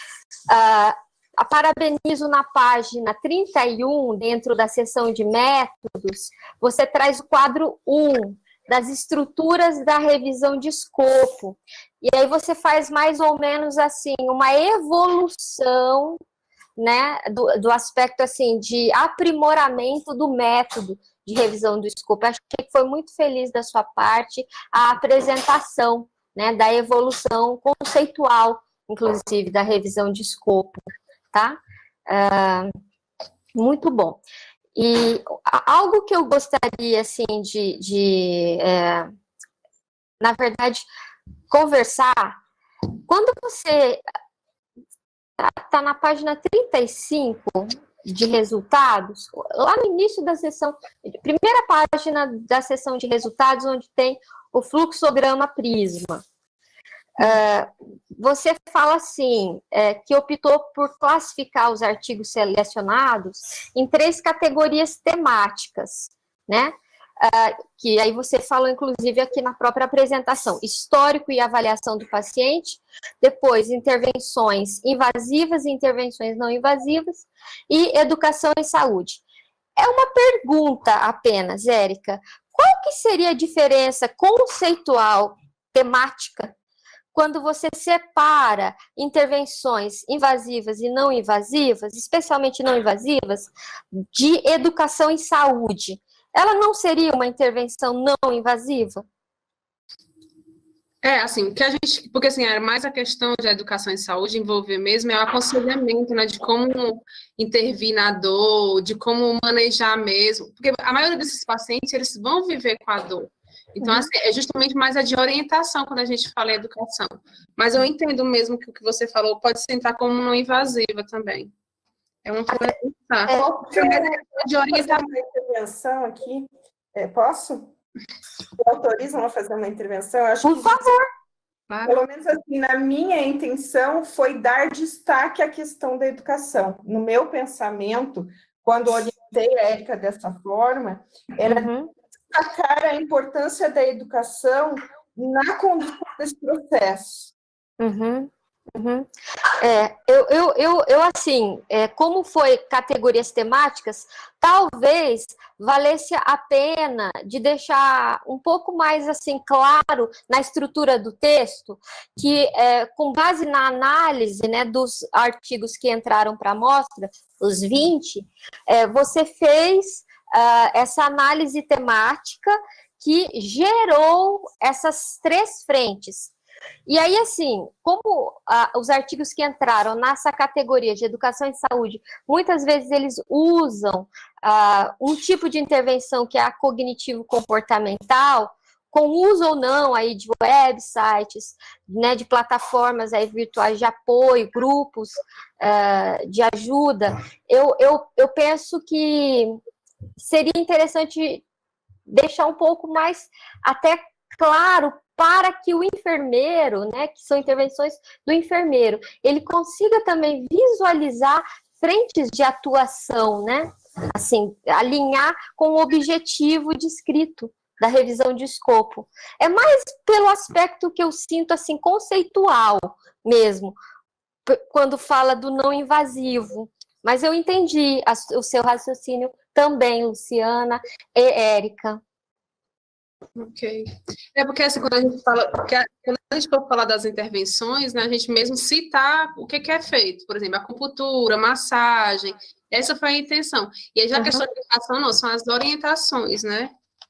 Parabenizo na página 31, dentro da seção de métodos, você traz o quadro 1, das estruturas da revisão de escopo. E aí você faz mais ou menos assim, uma evolução, né, do aspecto assim, de aprimoramento do método de revisão do escopo. Acho que foi muito feliz da sua parte a apresentação, né, da evolução conceitual, inclusive, da revisão de escopo. Tá? Muito bom. E algo que eu gostaria, assim, na verdade, conversar, quando você está na página 35 de resultados, lá no início da sessão, primeira página da sessão de resultados, onde tem o fluxograma Prisma, você fala assim, que optou por classificar os artigos selecionados em 3 categorias temáticas, né? Que aí você falou, inclusive, aqui na própria apresentação, histórico e avaliação do paciente, depois intervenções invasivas e intervenções não invasivas, e educação e saúde. É uma pergunta apenas, Érica, qual que seria a diferença conceitual, temática, quando você separa intervenções invasivas e não invasivas, especialmente não invasivas, de educação em saúde, ela não seria uma intervenção não invasiva? Assim, que a gente, porque assim, era mais a questão de educação em saúde envolver mesmo é o aconselhamento, né, de como intervir na dor, de como manejar mesmo, porque a maioria desses pacientes, eles vão viver com a dor. Então, assim, é justamente mais a de orientação quando a gente fala em educação. Mas eu entendo mesmo que o que você falou pode se entrar como não invasiva também. É uma coisa a pensar. Mas é de orientação. Uma intervenção aqui, posso? Autorizam a fazer uma intervenção? Eu acho Por favor. Pelo menos assim, na minha intenção foi dar destaque à questão da educação. No meu pensamento, quando orientei a Érica dessa forma, era destacar a importância da educação na condução desse processo. Eu assim, como foi categorias temáticas, talvez valesse a pena de deixar um pouco mais assim claro na estrutura do texto, que com base na análise, né, dos artigos que entraram para a amostra, os 20, você fez essa análise temática que gerou essas 3 frentes. E aí, assim, como os artigos que entraram nessa categoria de educação e saúde, muitas vezes eles usam um tipo de intervenção que é a cognitivo-comportamental, com uso ou não aí de websites, né, de plataformas aí virtuais de apoio, grupos de ajuda, eu penso que seria interessante deixar um pouco mais até claro para que o enfermeiro, né, que são intervenções do enfermeiro, ele consiga também visualizar frentes de atuação, né, assim, alinhar com o objetivo descrito da revisão de escopo. É mais pelo aspecto que eu sinto, assim, conceitual mesmo, quando fala do não invasivo. Mas eu entendi o seu raciocínio também, Luciana e Érica. Ok. Porque assim, quando a gente for falar das intervenções, né, a gente mesmo citar o que é feito, por exemplo, acupuntura, massagem, essa foi a intenção. E aí já a questão de educação, não, são as orientações, né?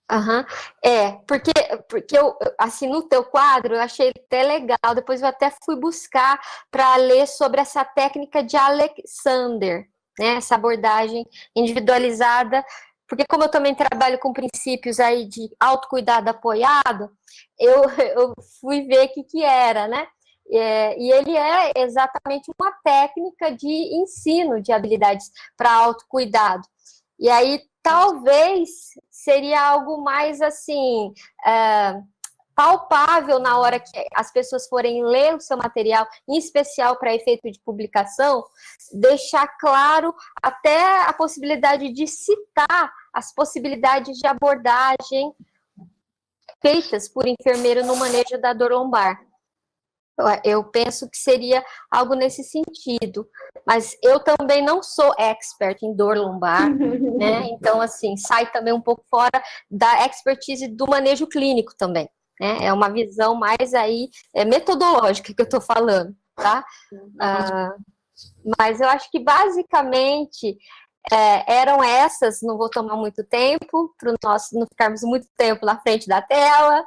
Porque eu, assim, no teu quadro, eu achei até legal, depois eu até fui buscar para ler sobre essa técnica de Alexander, né, essa abordagem individualizada, porque como eu também trabalho com princípios aí de autocuidado apoiado, eu fui ver o que era, né? E ele é exatamente uma técnica de ensino de habilidades para autocuidado. E aí, talvez, seria algo mais, assim, palpável na hora que as pessoas forem ler o seu material, em especial para efeito de publicação, deixar claro até a possibilidade de citar as possibilidades de abordagem feitas por enfermeiro no manejo da dor lombar. Eu penso que seria algo nesse sentido, mas eu também não sou expert em dor lombar, né? Então, assim, sai também um pouco fora da expertise do manejo clínico também, né? É uma visão mais aí metodológica que eu estou falando, tá? Mas eu acho que basicamente eram essas, não vou tomar muito tempo, para nós não ficarmos muito tempo na frente da tela,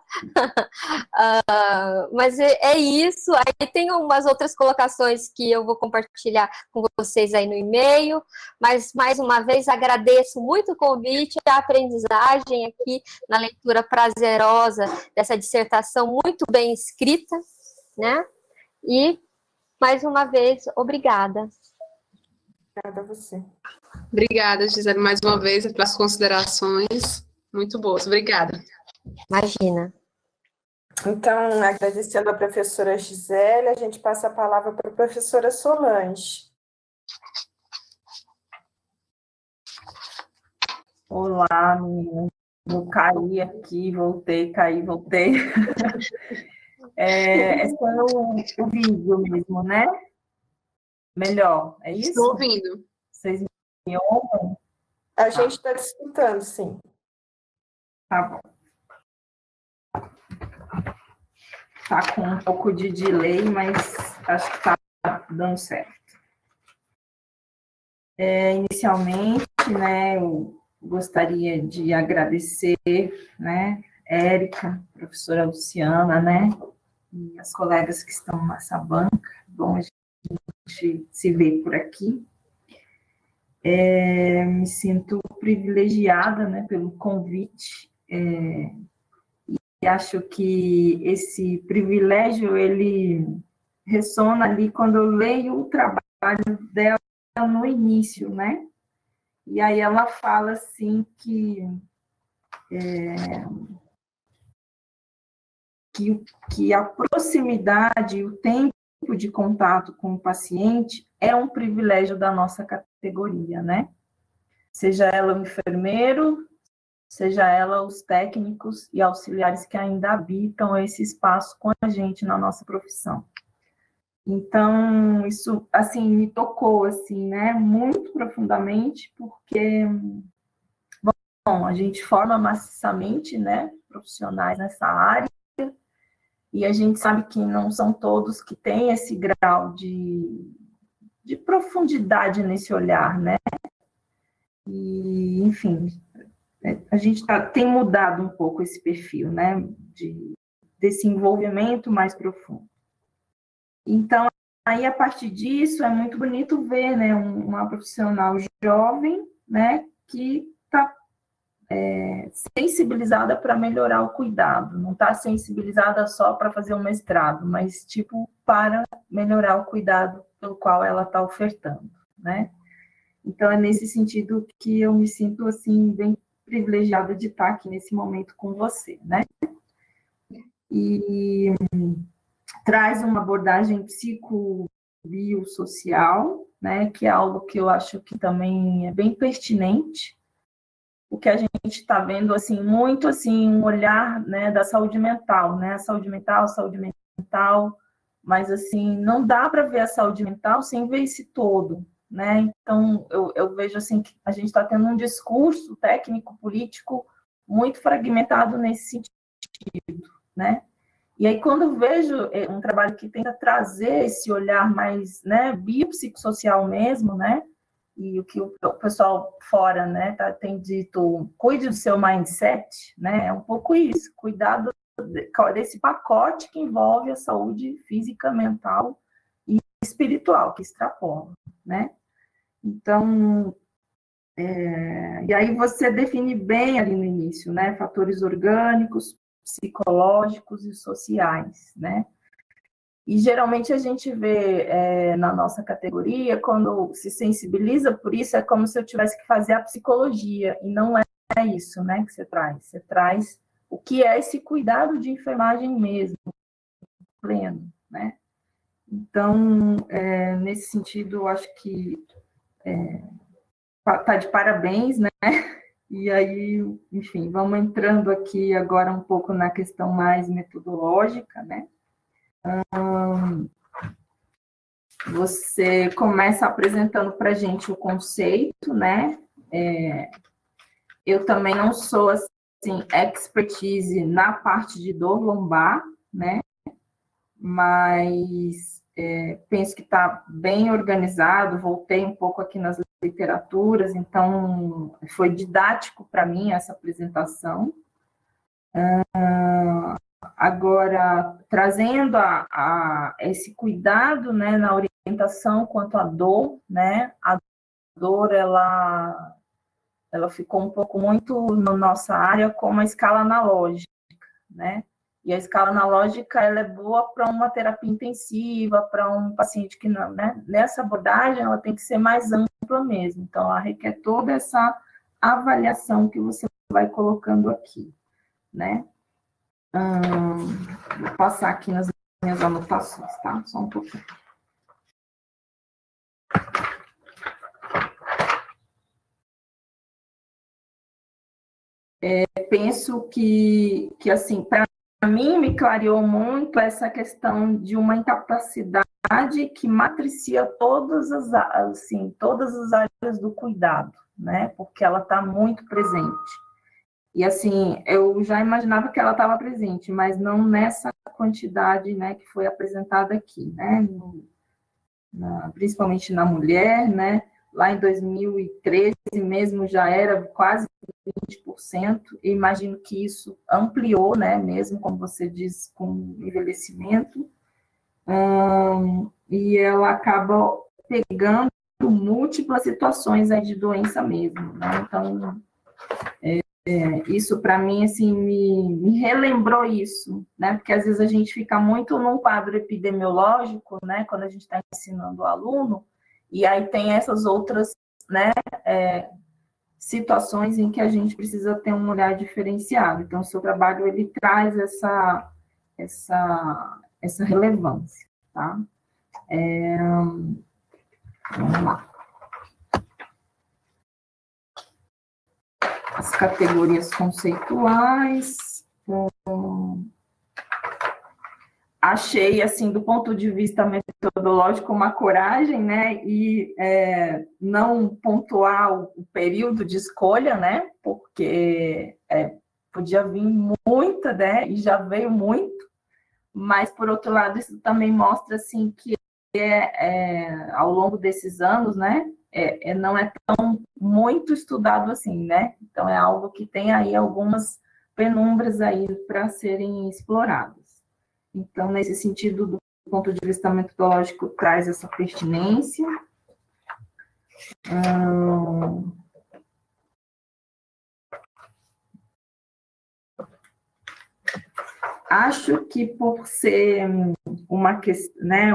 mas é isso. Aí tem umas outras colocações que eu vou compartilhar com vocês aí no e-mail, mas mais uma vez agradeço muito o convite, a aprendizagem aqui na leitura prazerosa dessa dissertação muito bem escrita, né? E mais uma vez, obrigada. Obrigada a você. Obrigada, Gisele, mais uma vez, pelas considerações muito boas. Obrigada. Imagina. Então, agradecendo a professora Gisele, a gente passa a palavra para a professora Solange. Olá, meninas. Vou cair aqui, voltei. É só o vídeo mesmo, né? Melhor, é isso? Estou ouvindo. Vocês me ouvem? A gente está te escutando, sim. Tá bom. Tá com um pouco de delay, mas acho que tá dando certo. Inicialmente, né, eu gostaria de agradecer, né, Érica, professora Luciana, né, e as colegas que estão nessa banca. Bom, a gente se vê por aqui. Me sinto privilegiada, né, pelo convite, e acho que esse privilégio, ele ressona ali quando eu leio o trabalho dela no início, né? E aí ela fala assim que a proximidade, o tempo de contato com o paciente é um privilégio da nossa categoria, né? Seja ela o enfermeiro, seja ela os técnicos e auxiliares que ainda habitam esse espaço com a gente na nossa profissão. Então, isso, assim, me tocou, assim, né, muito profundamente, porque, bom, a gente forma maciçamente, né, profissionais nessa área, e a gente sabe que não são todos que têm esse grau de profundidade nesse olhar, né, e, enfim, a gente tem mudado um pouco esse perfil, né, desse envolvimento mais profundo. Então, aí, a partir disso, é muito bonito ver, né, uma profissional jovem, né, que está sensibilizada para melhorar o cuidado, não está sensibilizada só para fazer um mestrado, mas, tipo, para melhorar o cuidado pelo qual ela está ofertando, né? Então, é nesse sentido que eu me sinto, assim, bem privilegiada de estar aqui nesse momento com você, né? E traz uma abordagem psicobiosocial, né, que é algo que eu acho que também é bem pertinente, o que a gente está vendo, assim, muito, assim, um olhar, né, da saúde mental, né, saúde mental, mas, assim, não dá para ver a saúde mental sem ver esse todo, né, então, eu vejo, assim, que a gente está tendo um discurso técnico-político muito fragmentado nesse sentido, né. E aí, quando eu vejo um trabalho que tenta trazer esse olhar mais, né, biopsicossocial mesmo, né, e o que o pessoal fora, né, tem dito, cuide do seu mindset, né, é um pouco isso, cuidar desse pacote que envolve a saúde física, mental e espiritual, que extrapola, né. Então, e aí você define bem ali no início, né, fatores orgânicos, psicológicos e sociais, né? E geralmente a gente vê na nossa categoria, quando se sensibiliza por isso, é como se eu tivesse que fazer a psicologia, e não é isso, né, que você traz. Você traz o que é esse cuidado de enfermagem mesmo, pleno, né? Então, nesse sentido, eu acho que tá de parabéns, né? E aí, enfim, vamos entrando aqui agora um pouco na questão mais metodológica, né? Você começa apresentando para a gente o conceito, né? Eu também não sou, assim, expertise na parte de dor lombar, né? Mas penso que está bem organizado, voltei um pouco aqui nas literaturas, então foi didático para mim essa apresentação. Agora, trazendo esse cuidado, né, na orientação quanto à dor, né, a dor, ela ficou um pouco muito na nossa área como a escala analógica, né, e a escala analógica, ela é boa para uma terapia intensiva, para um paciente que não, né, nessa abordagem, ela tem que ser mais ampla mesmo, então ela requer toda essa avaliação que você vai colocando aqui, né. Vou passar aqui nas minhas anotações, tá? Só um pouquinho. Penso que assim, para mim, me clareou muito essa questão de uma incapacidade que matricia todas as áreas do cuidado, né? Porque ela está muito presente. E, assim, eu já imaginava que ela estava presente, mas não nessa quantidade, né, que foi apresentada aqui, né, principalmente na mulher, né, lá em 2013 mesmo já era quase 20%, e imagino que isso ampliou, né, mesmo, como você diz, com o envelhecimento, e ela acaba pegando múltiplas situações aí de doença mesmo, né, então... isso, para mim, assim, me relembrou isso, né? Porque às vezes a gente fica muito num quadro epidemiológico, né? Quando a gente está ensinando o aluno, e aí tem essas outras, né? Situações em que a gente precisa ter um olhar diferenciado. Então, o seu trabalho, ele traz essa relevância, tá? Vamos lá. As categorias conceituais. Achei, assim, do ponto de vista metodológico, uma coragem, né? E não pontuar o período de escolha, né? Porque podia vir muita, né? E já veio muito. Mas, por outro lado, isso também mostra, assim, que ao longo desses anos, né? Não é tão muito estudado assim, né? Então, é algo que tem aí algumas penumbras aí para serem exploradas. Então, nesse sentido, do ponto de vista metodológico, traz essa pertinência. Acho que por ser uma questão, né,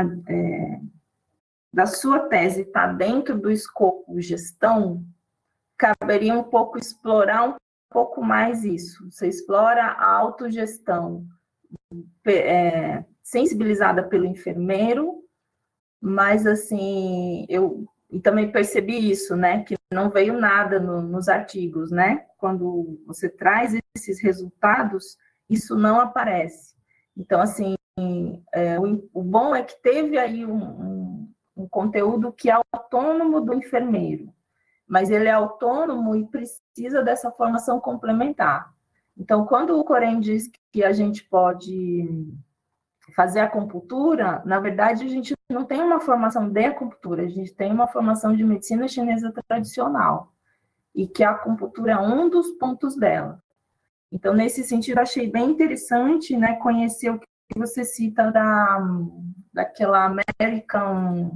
da sua tese está dentro do escopo gestão, caberia um pouco explorar um pouco mais isso. Você explora a autogestão sensibilizada pelo enfermeiro, mas, assim, eu também percebi isso, né, que não veio nada nos artigos, né? Quando você traz esses resultados, isso não aparece. Então, assim, o bom é que teve aí um conteúdo que é autônomo do enfermeiro, mas ele é autônomo e precisa dessa formação complementar. Então, quando o Corém diz que a gente pode fazer a acupuntura, na verdade, a gente não tem uma formação de acupuntura, a gente tem uma formação de medicina chinesa tradicional, e que a acupuntura é um dos pontos dela. Então, nesse sentido, achei bem interessante, né, conhecer o que você cita daquela American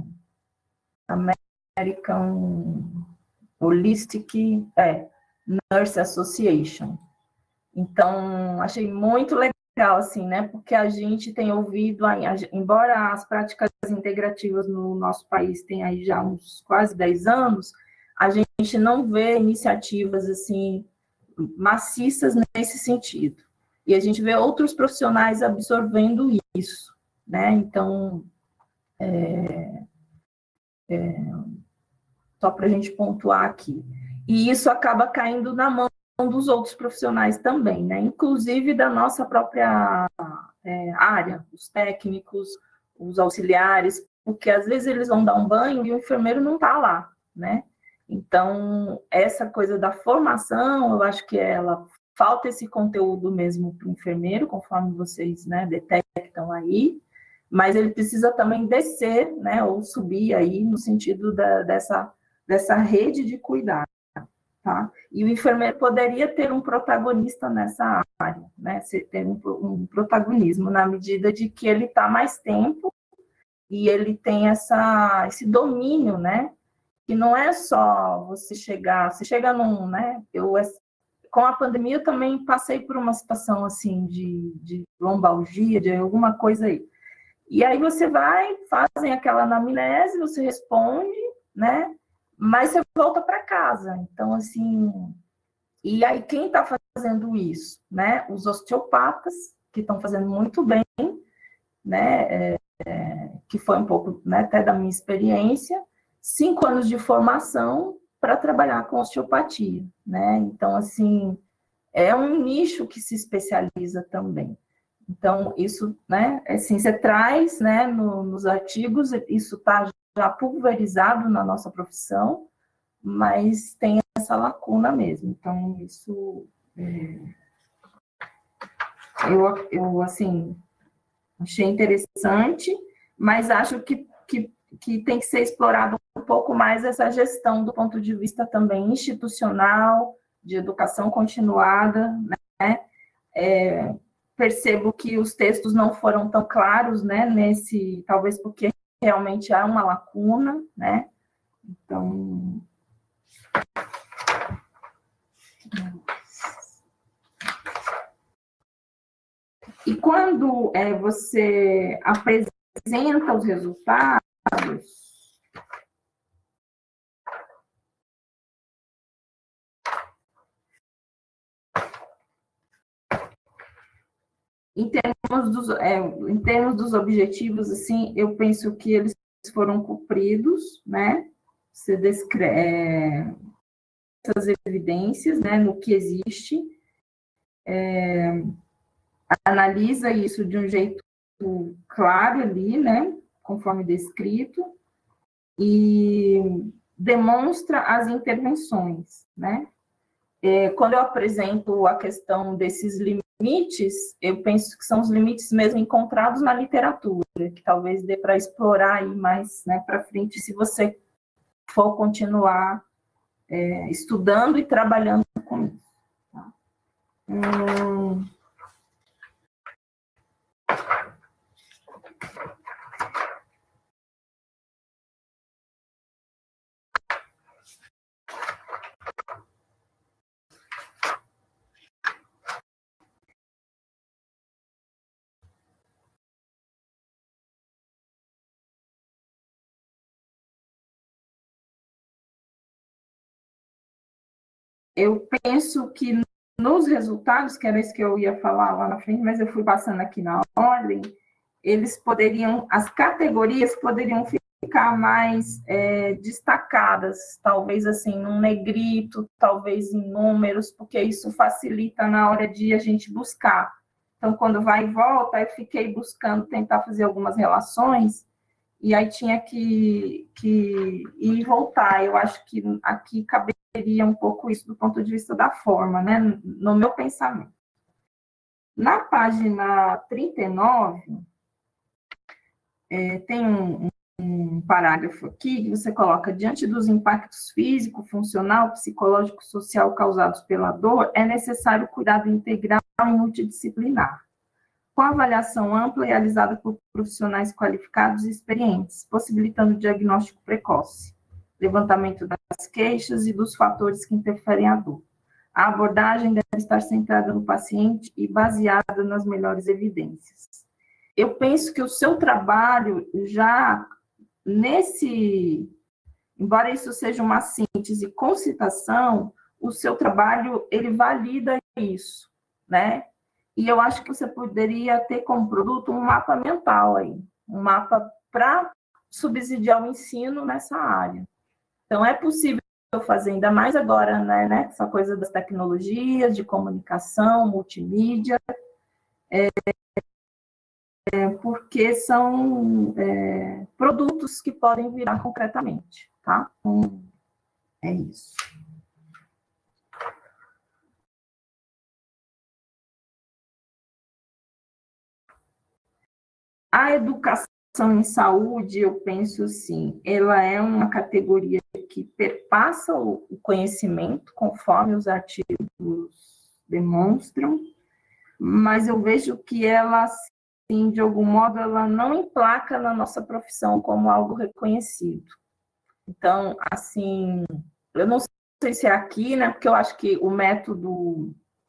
Holistic Nurse Association. Então, achei muito legal, assim, né? Porque a gente tem ouvido, embora as práticas integrativas no nosso país tenham aí já uns quase 10 anos, a gente não vê iniciativas, assim, maciças nesse sentido. E a gente vê outros profissionais absorvendo isso, né? Então, só para a gente pontuar aqui. E isso acaba caindo na mão dos outros profissionais também, né? Inclusive da nossa própria área, os técnicos, os auxiliares, porque às vezes eles vão dar um banho e o enfermeiro não está lá, né? Então, essa coisa da formação, eu acho que falta esse conteúdo mesmo para o enfermeiro, conforme vocês, né, detectam aí, mas ele precisa também descer, né, ou subir aí no sentido dessa rede de cuidado, tá? E o enfermeiro poderia ter um protagonista nessa área, né, ter um protagonismo na medida de que ele está mais tempo e ele tem esse domínio, né, que não é só você chega num, né, com a pandemia eu também passei por uma situação assim de lombalgia, de alguma coisa aí. E aí você fazem aquela anamnese, você responde, né? Mas você volta para casa. Então, assim, e aí quem está fazendo isso, né? Os osteopatas, que estão fazendo muito bem, né? Que foi um pouco, né, até da minha experiência, 5 anos de formação para trabalhar com osteopatia, né? Então, assim, é um nicho que se especializa também. Então, isso, né, assim, você traz, né, nos artigos, isso está já pulverizado na nossa profissão, mas tem essa lacuna mesmo. Então, isso Eu assim, achei interessante, mas acho que tem que ser explorado um pouco mais essa gestão do ponto de vista também institucional, de educação continuada, né? Percebo que os textos não foram tão claros, né, talvez porque realmente há uma lacuna, né? Então, e quando você apresenta os resultados, em termos dos objetivos, assim, eu penso que eles foram cumpridos, né? Você descreve essas evidências, né, no que existe, analisa isso de um jeito claro ali, né, conforme descrito, e demonstra as intervenções, né? Quando eu apresento a questão desses limites, eu penso que são os limites mesmo encontrados na literatura, que talvez dê para explorar aí mais, né, para frente, se você for continuar estudando e trabalhando com isso. Tá? Eu penso que nos resultados, que era isso que eu ia falar lá na frente, mas eu fui passando aqui na ordem, as categorias poderiam ficar mais destacadas, talvez assim, num negrito, talvez em números, porque isso facilita na hora de a gente buscar. Então, quando vai e volta, eu fiquei buscando tentar fazer algumas relações, e aí tinha que ir e voltar. Eu acho que aqui caberia um pouco isso do ponto de vista da forma, né? No meu pensamento. Na página 39, tem um parágrafo aqui que você coloca: diante dos impactos físico, funcional, psicológico, social causados pela dor, é necessário cuidado integral e multidisciplinar, com avaliação ampla e realizada por profissionais qualificados e experientes, possibilitando o diagnóstico precoce, levantamento das queixas e dos fatores que interferem à dor. A abordagem deve estar centrada no paciente e baseada nas melhores evidências. Eu penso que o seu trabalho já embora isso seja uma síntese com citação, o seu trabalho, ele valida isso, né? E eu acho que você poderia ter como produto um mapa mental aí, um mapa para subsidiar o ensino nessa área. Então, é possível fazer, ainda mais agora, né, essa coisa das tecnologias, de comunicação, multimídia, porque são produtos que podem virar concretamente, tá? Então, é isso. A educação em saúde, eu penso assim, ela é uma categoria que perpassa o conhecimento, conforme os artigos demonstram, mas eu vejo que ela, assim, de algum modo, ela não emplaca na nossa profissão como algo reconhecido. Então, assim, eu não sei se é aqui, né, porque eu acho que o método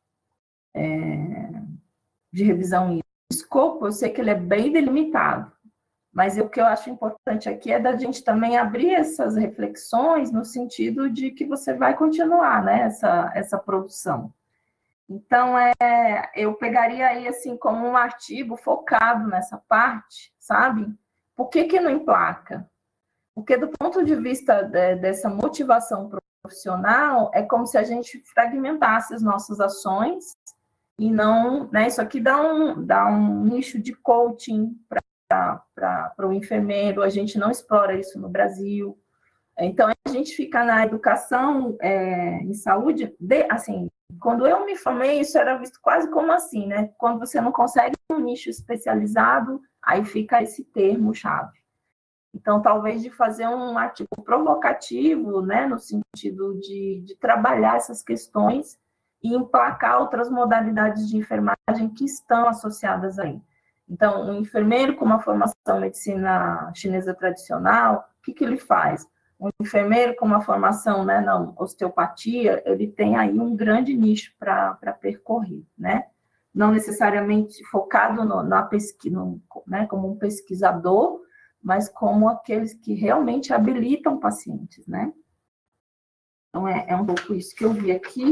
de revisão em escopo, eu sei que ele é bem delimitado, mas o que eu acho importante aqui é da gente também abrir essas reflexões no sentido de que você vai continuar, né, essa produção. Então, eu pegaria aí, assim, como um artigo focado nessa parte, sabe? Por que não emplaca? Porque, do ponto de vista dessa motivação profissional, é como se a gente fragmentasse as nossas ações e não, né? Isso aqui dá um nicho de coaching para o enfermeiro, a gente não explora isso no Brasil. Então, a gente fica na educação em saúde, assim, quando eu me formei, isso era visto quase como assim, né? Quando você não consegue um nicho especializado, aí fica esse termo-chave. Então, talvez de fazer um artigo provocativo, né, no sentido de trabalhar essas questões e emplacar outras modalidades de enfermagem que estão associadas aí. Então, um enfermeiro com uma formação em medicina chinesa tradicional, o que ele faz? Um enfermeiro com uma formação, né, na osteopatia, ele tem aí um grande nicho para percorrer, né? Não necessariamente focado na pesquisa, né, como um pesquisador, mas como aqueles que realmente habilitam pacientes, né? Então, é um pouco isso que eu vi aqui.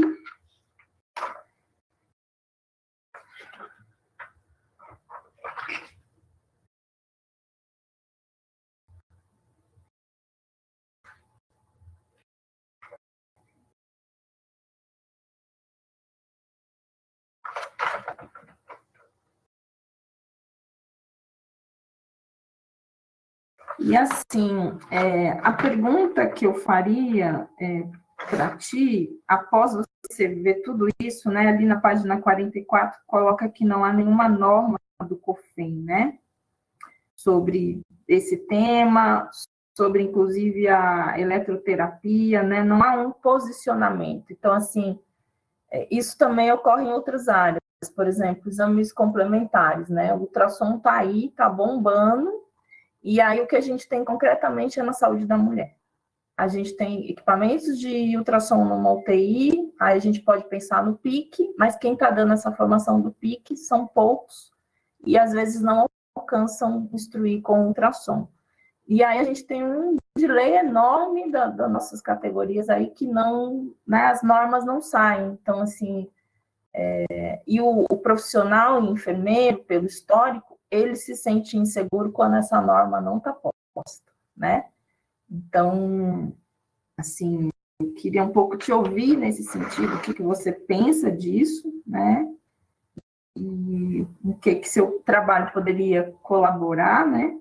E assim, a pergunta que eu faria para ti, após você ver tudo isso, né, ali na página 44, coloca que não há nenhuma norma do COFEM, né, sobre esse tema, sobre inclusive a eletroterapia, né, não há um posicionamento. Então, assim, isso também ocorre em outras áreas, por exemplo, exames complementares, né, o ultrassom está aí, está bombando, e aí o que a gente tem concretamente é na saúde da mulher. A gente tem equipamentos de ultrassom numa UTI, aí a gente pode pensar no PIC, mas quem está dando essa formação do PIC são poucos, e às vezes não alcançam instruir com ultrassom. E aí a gente tem um delay enorme das nossas categorias aí que não, né, as normas não saem. Então, assim, e o profissional enfermeiro, pelo histórico, ele se sente inseguro quando essa norma não está posta, né? Então, assim, eu queria um pouco te ouvir nesse sentido, o que você pensa disso, né? E o que seu trabalho poderia colaborar, né?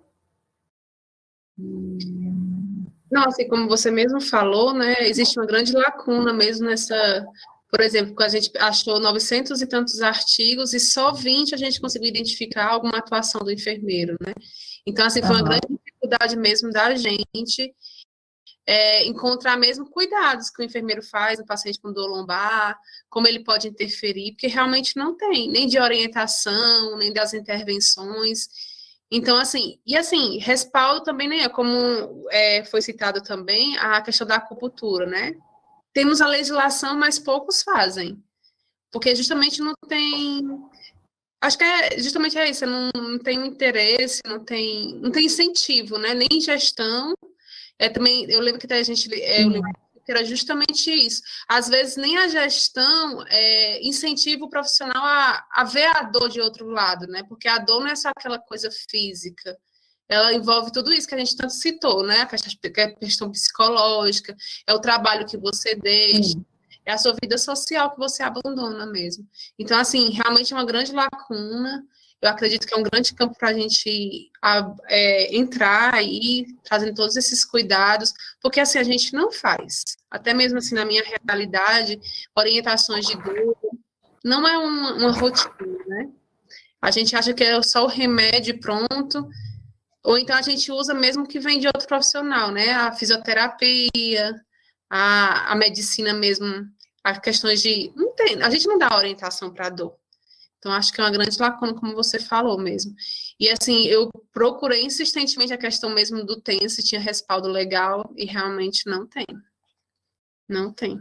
Nossa, e como você mesmo falou, né, existe uma grande lacuna mesmo nessa, por exemplo, quando a gente achou 900 e tantos artigos e só 20 a gente conseguiu identificar alguma atuação do enfermeiro, né? Então, assim, foi uma grande dificuldade mesmo da gente encontrar mesmo cuidados que o enfermeiro faz no paciente com dor lombar, como ele pode interferir, porque realmente não tem, nem de orientação, nem das intervenções. Então, assim, e assim, respaldo também, né, como foi citado também, a questão da acupuntura, né? Temos a legislação, mas poucos fazem, porque justamente não tem... Acho que justamente isso, não tem interesse, não tem incentivo, né? Nem gestão. Também, eu lembro que a gente eu lembro que era justamente isso. Às vezes nem a gestão incentiva o profissional a ver a dor de outro lado, né? Porque a dor não é só aquela coisa física. Ela envolve tudo isso que a gente tanto citou, né? A questão psicológica, é o trabalho que você deixa, é a sua vida social que você abandona mesmo. Então, assim, realmente é uma grande lacuna. Eu acredito que é um grande campo para a gente entrar aí, trazendo todos esses cuidados, porque assim a gente não faz. Até mesmo assim, na minha realidade, orientações de grupo, não é uma rotina, né? A gente acha que é só o remédio pronto, ou então a gente usa mesmo que vem de outro profissional, né? A fisioterapia, a medicina mesmo, as questões de... Não tem, a gente não dá orientação para dor. Então, acho que é uma grande lacuna, como você falou mesmo. E, assim, eu procurei insistentemente a questão mesmo do TEM, se tinha respaldo legal, e realmente não tem. Não tem.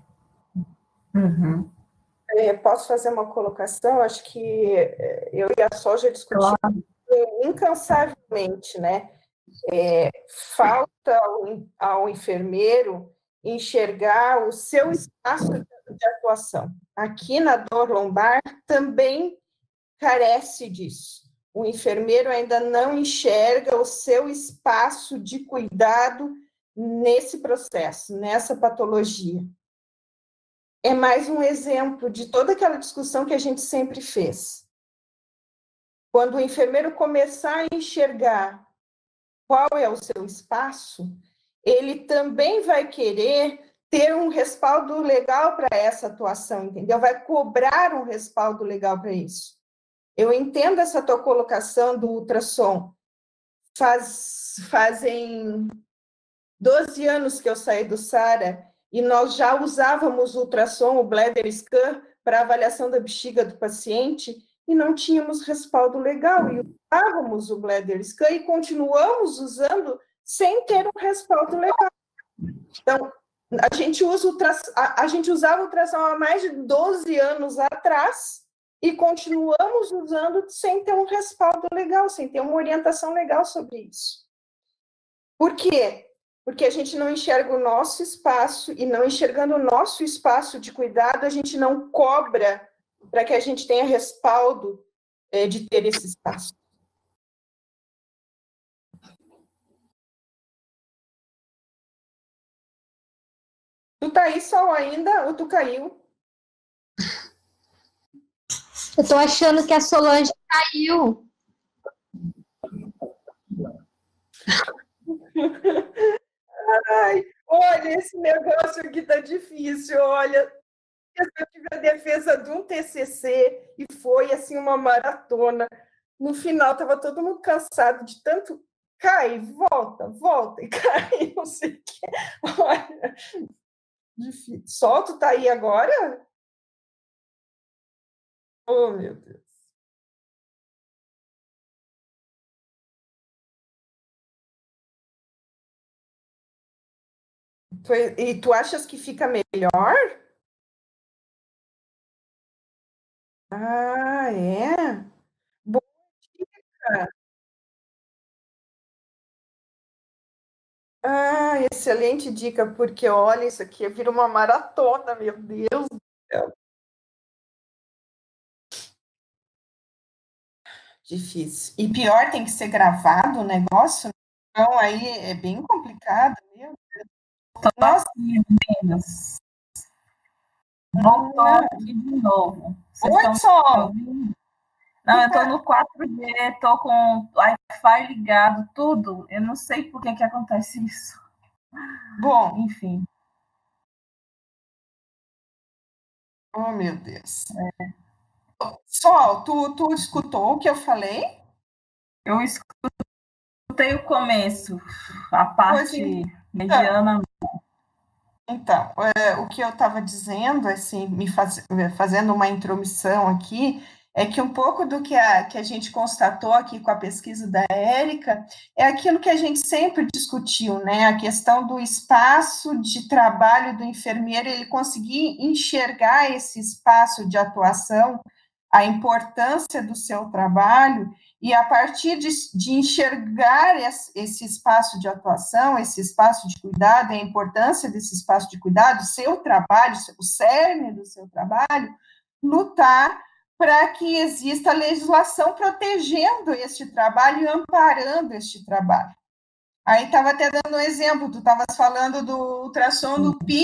Posso fazer uma colocação? Acho que eu e a Sol já discutimos incansavelmente, né? Falta ao enfermeiro enxergar o seu espaço de atuação. Aqui na dor lombar também carece disso. O enfermeiro ainda não enxerga o seu espaço de cuidado nesse processo, nessa patologia. É mais um exemplo de toda aquela discussão que a gente sempre fez. Quando o enfermeiro começar a enxergar qual é o seu espaço, ele também vai querer ter um respaldo legal para essa atuação, entendeu? Vai cobrar um respaldo legal para isso. Eu entendo essa tua colocação do ultrassom. Fazem 12 anos que eu saí do SARA e nós já usávamos ultrassom, o bladder scan, para avaliação da bexiga do paciente e não tínhamos respaldo legal. E usávamos o bladder scan e continuamos usando sem ter um respaldo legal. Então, a gente usava ultrassom há mais de 12 anos atrás e continuamos usando sem ter um respaldo legal, sem ter uma orientação legal sobre isso. Por quê? Porque a gente não enxerga o nosso espaço, e não enxergando o nosso espaço de cuidado, a gente não cobra para que a gente tenha respaldo de ter esse espaço. Tu tá aí, Sol, ainda? Ou tu caiu? Eu tô achando que a Solange caiu. Ai, olha, esse negócio aqui tá difícil, olha. Eu tive a defesa de um TCC e foi, assim, uma maratona. No final, estava todo mundo cansado de tanto cai, volta, e cai, não sei o quê. Olha, difícil. Sol, tu tá aí agora? Oh, meu Deus. E tu achas que fica melhor? Ah, é? Boa dica. Ah, excelente dica, porque olha, isso aqui vira uma maratona, meu Deus do céu. Difícil. E pior, tem que ser gravado o negócio, então aí é bem complicado, meu Deus. Nossa, Meninas. Voltou aqui de novo. Vocês oi, Sol. Não, eu estou no 4G, estou com o Wi-Fi ligado, tudo. Eu não sei por que acontece isso. Bom, enfim. Oh, meu Deus. Sol, tu escutou o que eu falei? Eu escutei o começo, a parte mediana. Então, o que eu estava dizendo, assim, fazendo uma intromissão aqui, é que um pouco do que a gente constatou aqui com a pesquisa da Érica é aquilo que a gente sempre discutiu, né? A questão do espaço de trabalho do enfermeiro, ele conseguir enxergar esse espaço de atuação, a importância do seu trabalho, e a partir de enxergar esse espaço de atuação, esse espaço de cuidado, a importância desse espaço de cuidado, seu trabalho, o cerne do seu trabalho, lutar para que exista legislação protegendo este trabalho e amparando este trabalho. Aí estava até dando um exemplo, tu estavas falando do ultrassom do PIC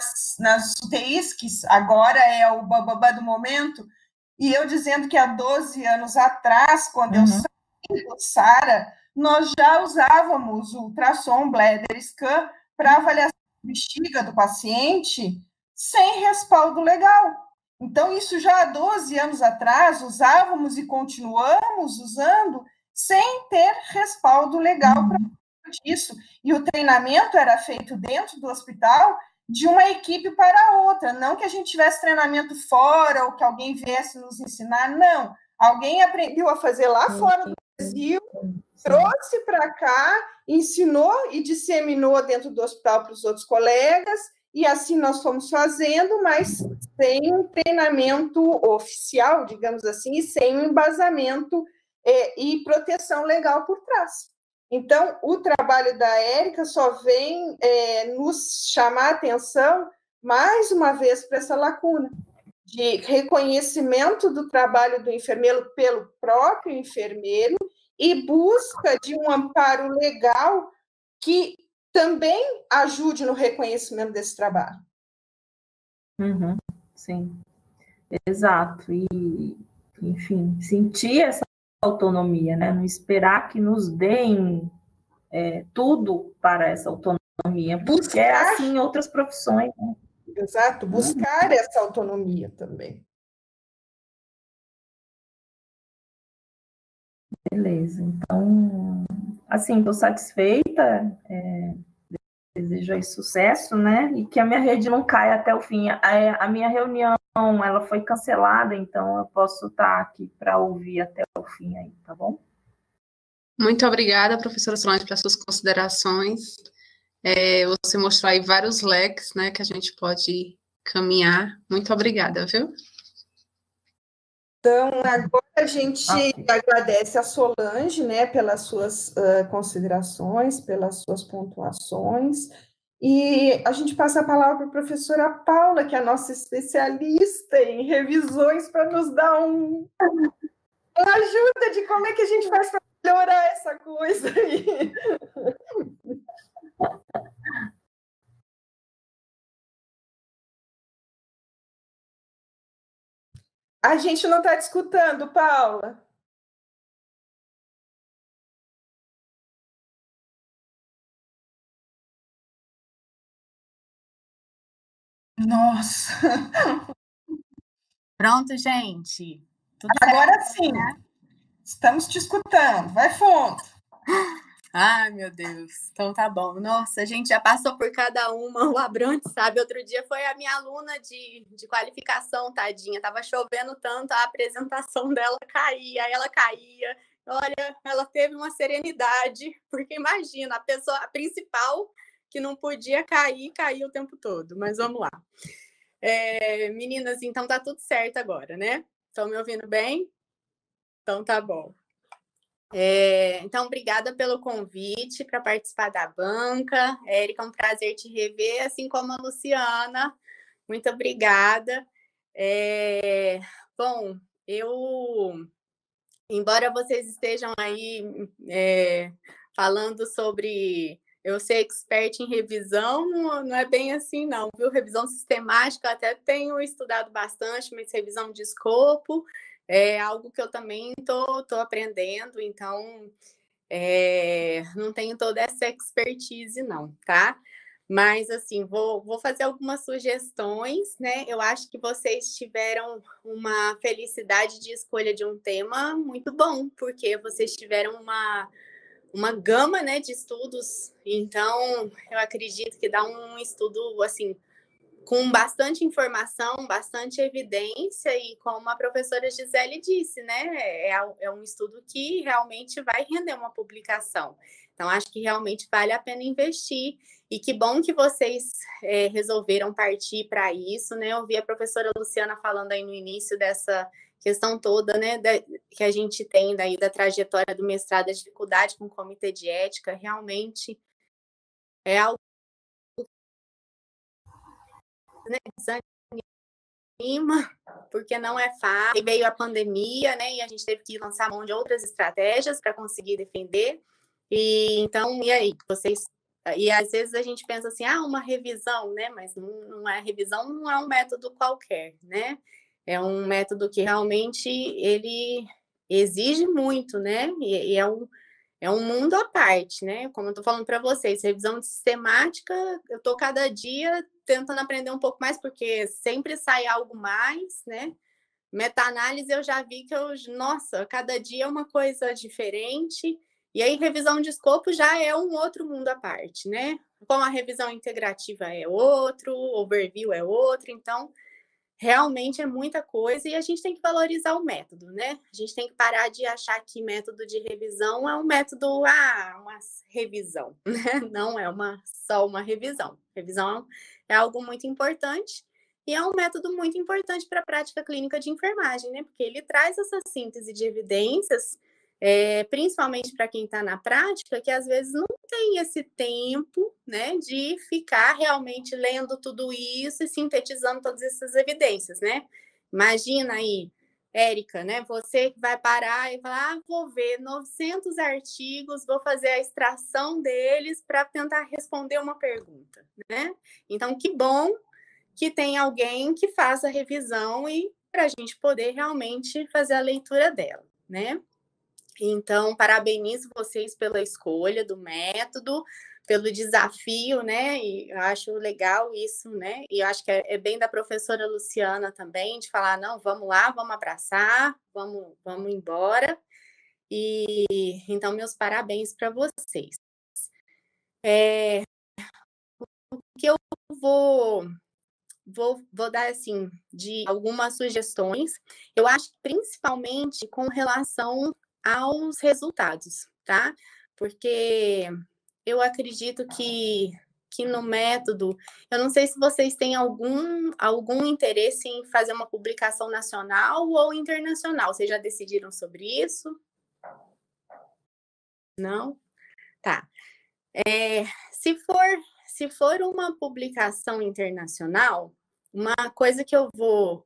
nas UTIs, que agora é o bababá do momento, e eu dizendo que há 12 anos atrás, quando eu saí do SARA, nós já usávamos o ultrassom bladder scan para avaliação de bexiga do paciente sem respaldo legal. Então, isso já há 12 anos atrás, usávamos e continuamos usando sem ter respaldo legal para isso. E o treinamento era feito dentro do hospital de uma equipe para outra, não que a gente tivesse treinamento fora ou que alguém viesse nos ensinar, não. Alguém aprendeu a fazer lá fora do Brasil, trouxe para cá, ensinou e disseminou dentro do hospital para os outros colegas, e assim nós fomos fazendo, mas sem um treinamento oficial, digamos assim, e sem um embasamento e proteção legal por trás. Então, o trabalho da Érica só vem nos chamar a atenção, mais uma vez, para essa lacuna de reconhecimento do trabalho do enfermeiro pelo próprio enfermeiro e busca de um amparo legal que também ajude no reconhecimento desse trabalho. Sim, exato. E, enfim, sentir essa autonomia, né? Não esperar que nos deem tudo para essa autonomia, porque é assim em outras profissões. Né? Exato, buscar essa autonomia também. Beleza, então, assim, estou satisfeita, desejo aí sucesso, né? E que a minha rede não caia até o fim. A minha reunião, ela foi cancelada, então eu posso estar aqui para ouvir até o fim aí, tá bom? Muito obrigada, professora Solange, pelas suas considerações. Você mostrou aí vários leques, né, que a gente pode caminhar. Muito obrigada, viu? Então, agora a gente agradece a Solange, né, pelas suas considerações, pelas suas pontuações, e a gente passa a palavra para a professora Paula, que é a nossa especialista em revisões, para nos dar uma ajuda de como é que a gente faz para melhorar essa coisa aí. A gente não está te escutando, Paula. Nossa! Pronto, gente? Tudo Agora certo, sim, né? Estamos te escutando. Vai fundo. Ai, meu Deus. Então tá bom. Nossa, a gente já passou por cada uma. O Abronte, sabe? Outro dia foi a minha aluna de qualificação, tadinha. Tava chovendo tanto, a apresentação dela caía, aí ela caía. Olha, ela teve uma serenidade, porque imagina, a pessoa principal que não podia cair, caiu o tempo todo. Mas vamos lá. Meninas, então tá tudo certo agora, né? Estão me ouvindo bem? Então tá bom. Então, obrigada pelo convite para participar da banca. Érica, é um prazer te rever, assim como a Luciana. Muito obrigada. Bom, embora vocês estejam aí falando sobre eu ser expert em revisão, não é bem assim, não, viu? Revisão sistemática, até tenho estudado bastante, mas revisão de escopo é algo que eu também estou aprendendo, então não tenho toda essa expertise, não, tá? Mas, assim, vou fazer algumas sugestões, né? Eu acho que vocês tiveram uma felicidade de escolha de um tema muito bom, porque vocês tiveram uma gama, né, de estudos. Então, eu acredito que dá um estudo, assim, com bastante informação, bastante evidência, e como a professora Gisele disse, né, é um estudo que realmente vai render uma publicação. Então, acho que realmente vale a pena investir, e que bom que vocês resolveram partir para isso, né? Eu vi a professora Luciana falando aí no início dessa questão toda, né, que a gente tem daí da trajetória do mestrado, a dificuldade com o comitê de ética, realmente é algo, né, desanima, porque não é fácil. E veio a pandemia, né, e a gente teve que lançar mão de outras estratégias para conseguir defender. E então, e aí, vocês... E às vezes a gente pensa assim, uma revisão, né, mas não é revisão, não é um método qualquer, né? É um método que realmente ele exige muito, né? E é um mundo à parte, né? Como eu estou falando para vocês, revisão de sistemática, eu estou cada dia tentando aprender um pouco mais, porque sempre sai algo mais, né? Meta-análise eu já vi que nossa, cada dia é uma coisa diferente. E aí, revisão de escopo já é um outro mundo à parte, né? Como a revisão integrativa é outro, overview é outro, então realmente é muita coisa, e a gente tem que valorizar o método, né? A gente tem que parar de achar que método de revisão é um método, uma revisão, né? Não é só uma revisão. Revisão é algo muito importante, e é um método muito importante para a prática clínica de enfermagem, né? Porque ele traz essa síntese de evidências, principalmente para quem está na prática, que às vezes não tem esse tempo, né, de ficar realmente lendo tudo isso e sintetizando todas essas evidências, né? Imagina aí, Érica, né? Você vai parar e falar, vou ver 900 artigos, vou fazer a extração deles para tentar responder uma pergunta, né? Então, que bom que tem alguém que faça a revisão e para a gente poder realmente fazer a leitura dela, né? Então, parabenizo vocês pela escolha do método, pelo desafio, né? E eu acho legal isso, né? E eu acho que é bem da professora Luciana também, de falar, não, vamos lá, vamos abraçar, vamos embora. E então, meus parabéns para vocês. O que eu vou dar, assim, de algumas sugestões, eu acho que principalmente com relação aos resultados, tá? Porque eu acredito que no método, eu não sei se vocês têm algum interesse em fazer uma publicação nacional ou internacional. Vocês já decidiram sobre isso? Não? Tá. Se for uma publicação internacional, uma coisa que eu vou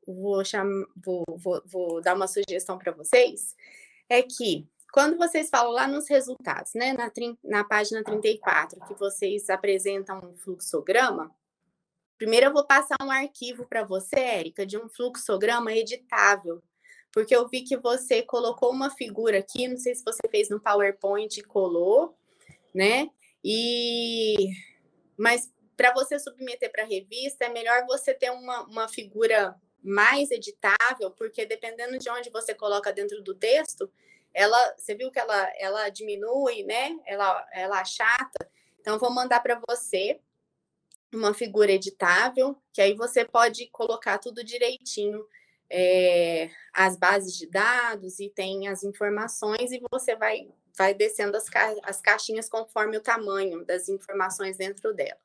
dar uma sugestão para vocês é que quando vocês falam lá nos resultados, né, na página 34, que vocês apresentam um fluxograma, primeiro eu vou passar um arquivo para você, Érica, de um fluxograma editável, porque eu vi que você colocou uma figura aqui, não sei se você fez no PowerPoint e colou, né? Mas para você submeter para a revista, é melhor você ter uma figura mais editável, porque dependendo de onde você coloca dentro do texto, você viu que ela diminui, né? Ela achata. Então, vou mandar para você uma figura editável, que aí você pode colocar tudo direitinho, as bases de dados, e tem as informações, e você vai descendo as caixinhas conforme o tamanho das informações dentro dela.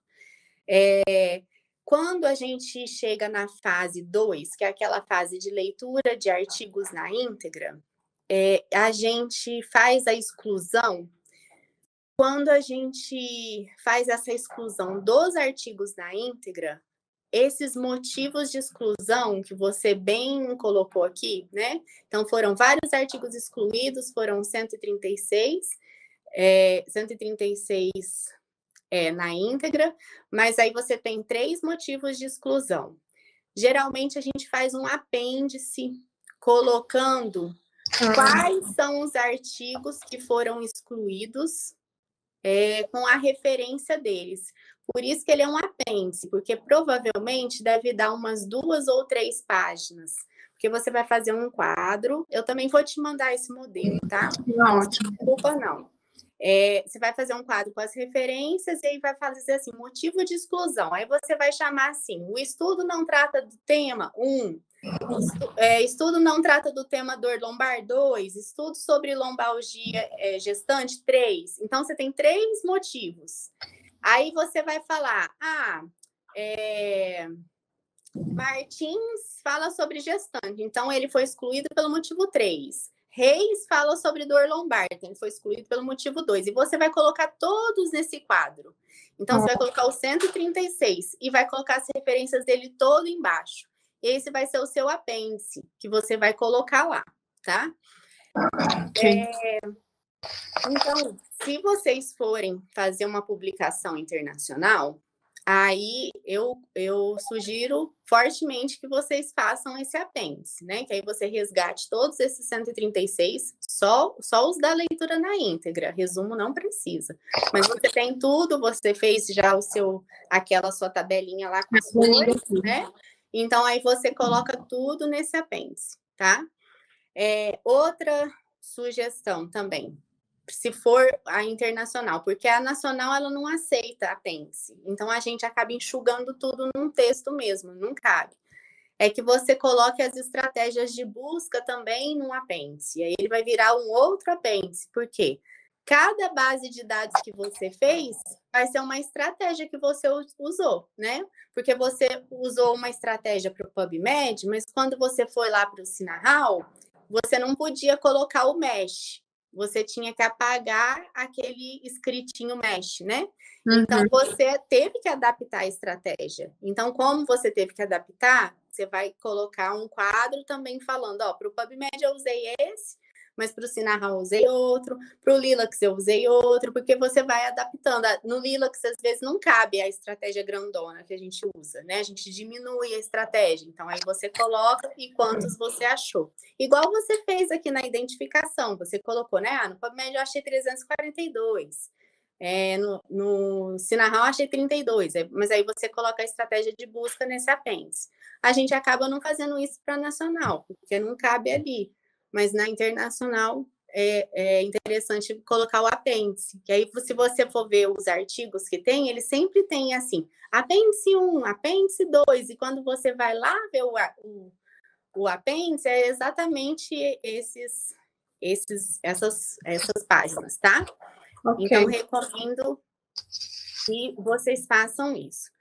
Quando a gente chega na fase 2, que é aquela fase de leitura de artigos na íntegra, a gente faz a exclusão. Quando a gente faz essa exclusão dos artigos na íntegra, esses motivos de exclusão que você bem colocou aqui, né? Então, foram vários artigos excluídos, foram 136 na íntegra, mas aí você tem 3 motivos de exclusão. Geralmente, a gente faz um apêndice colocando quais são os artigos que foram excluídos com a referência deles. Por isso que ele é um apêndice, porque provavelmente deve dar umas 2 ou 3 páginas, porque você vai fazer um quadro. Eu também vou te mandar esse modelo, tá? Não, desculpa, não. Você vai fazer um quadro com as referências e aí vai fazer assim, motivo de exclusão. Aí você vai chamar assim, o estudo não trata do tema 1, estudo não trata do tema dor lombar 2, estudo sobre lombalgia gestante 3. Então, você tem 3 motivos. Aí você vai falar, Martins fala sobre gestante, então ele foi excluído pelo motivo 3. Reis fala sobre dor lombar, então ele foi excluído pelo motivo 2. E você vai colocar todos nesse quadro. Então, você vai colocar o 136 e vai colocar as referências dele todo embaixo. Esse vai ser o seu apêndice, que você vai colocar lá, tá? Okay. Então, se vocês forem fazer uma publicação internacional, aí eu sugiro fortemente que vocês façam esse apêndice, né? Que aí você resgate todos esses 136, só os da leitura na íntegra. Resumo não precisa. Mas você tem tudo, você fez já aquela sua tabelinha lá com as cores, né? Então, aí você coloca tudo nesse apêndice, tá? Outra sugestão também, se for a internacional, porque a nacional ela não aceita apêndice, então a gente acaba enxugando tudo num texto mesmo, não cabe. É que você coloque as estratégias de busca também num apêndice, aí ele vai virar um outro apêndice, por quê? Cada base de dados que você fez vai ser uma estratégia que você usou, né? Porque você usou uma estratégia para o PubMed, mas quando você foi lá para o Sinahal, você não podia colocar o mesh. Você tinha que apagar aquele escritinho mesh, né? Então, você teve que adaptar a estratégia. Então, como você teve que adaptar, você vai colocar um quadro também falando, para o PubMed eu usei esse, mas para o Sinahal eu usei outro, para o Lilacs eu usei outro, porque você vai adaptando. No Lilacs, às vezes, não cabe a estratégia grandona que a gente usa, né? A gente diminui a estratégia. Então, aí você coloca e quantos você achou. Igual você fez aqui na identificação, você colocou, né? No PubMed eu achei 342. No Sinarral achei 32, mas aí você coloca a estratégia de busca nesse apêndice. A gente acaba não fazendo isso para nacional, porque não cabe ali, mas na internacional é interessante colocar o apêndice, que aí se você for ver os artigos que tem, eles sempre tem assim, apêndice 1, apêndice 2, e quando você vai lá ver o apêndice, é exatamente essas páginas, tá? Ok. Então, recomendo que vocês façam isso.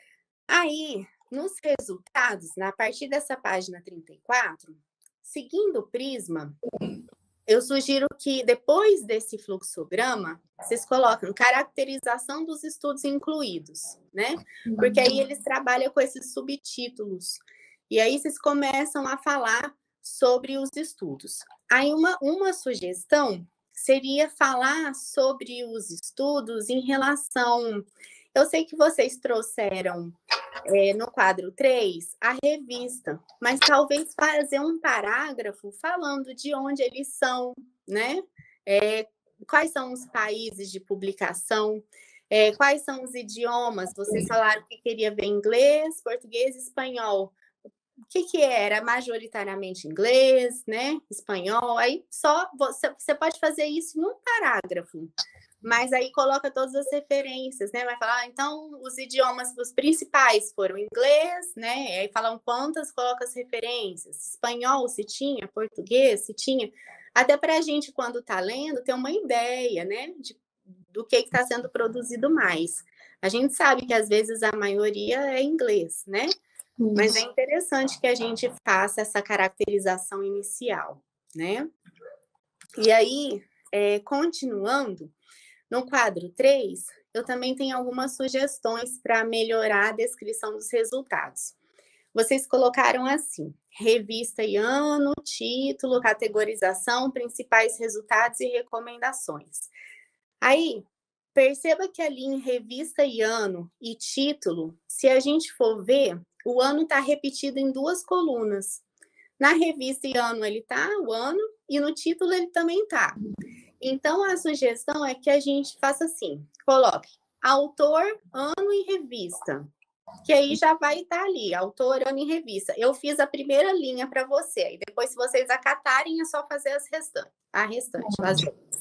Aí, nos resultados, a partir dessa página 34, seguindo o Prisma, eu sugiro que depois desse fluxograma, vocês colocam caracterização dos estudos incluídos, né? Porque aí eles trabalham com esses subtítulos. E aí vocês começam a falar sobre os estudos. Aí uma sugestão seria falar sobre os estudos em relação... Eu sei que vocês trouxeram no quadro 3 a revista, mas talvez fazer um parágrafo falando de onde eles são, né? Quais são os países de publicação, quais são os idiomas. Vocês falaram que queria ver inglês, português e espanhol. O que era? Majoritariamente inglês, né? Espanhol. Aí só você pode fazer isso em um parágrafo, mas aí coloca todas as referências, né? Vai falar, então, os idiomas, os principais foram inglês, né? Aí falam quantas, coloca as referências. Espanhol, se tinha, português, se tinha. Até para a gente, quando está lendo, ter uma ideia, né? Do que está sendo produzido mais. A gente sabe que, às vezes, a maioria é inglês, né? Mas é interessante que a gente faça essa caracterização inicial, né? E aí, continuando, no quadro 3, eu também tenho algumas sugestões para melhorar a descrição dos resultados. Vocês colocaram assim, revista e ano, título, categorização, principais resultados e recomendações. Aí, perceba que ali em revista e ano e título, se a gente for ver, o ano está repetido em 2 colunas. Na revista e ano ele está, o ano, e no título ele também está. Então, a sugestão é que a gente faça assim, coloque autor, ano e revista, que aí já vai estar ali, autor, ano e revista. Eu fiz a primeira linha para você, e depois, se vocês acatarem, é só fazer as restantes, as outras.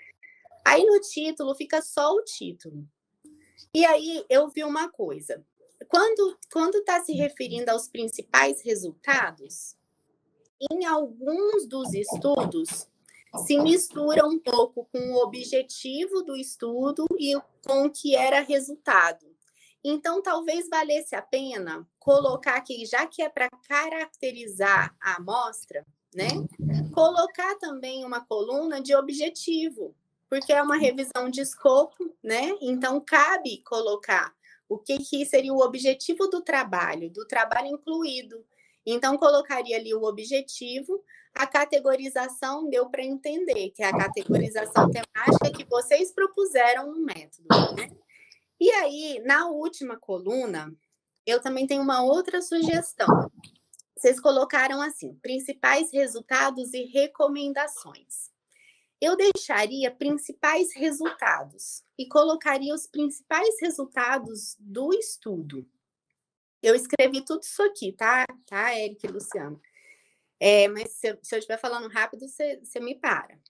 Aí, no título, fica só o título. E aí, eu vi uma coisa. Quando está se referindo aos principais resultados, em alguns dos estudos, se mistura um pouco com o objetivo do estudo e com o que era resultado. Então, talvez valesse a pena colocar aqui, já que é para caracterizar a amostra, né? Colocar também uma coluna de objetivo, porque é uma revisão de escopo, né? Então, cabe colocar o que seria o objetivo do trabalho incluído. Então, colocaria ali o objetivo, a categorização deu para entender, que é a categorização temática que vocês propuseram no método, né? E aí, na última coluna, eu também tenho uma outra sugestão. Vocês colocaram assim, principais resultados e recomendações. Eu deixaria principais resultados e colocaria os principais resultados do estudo. Eu escrevi tudo isso aqui, tá, Eric e Luciano? Mas se eu estiver falando rápido, você me para.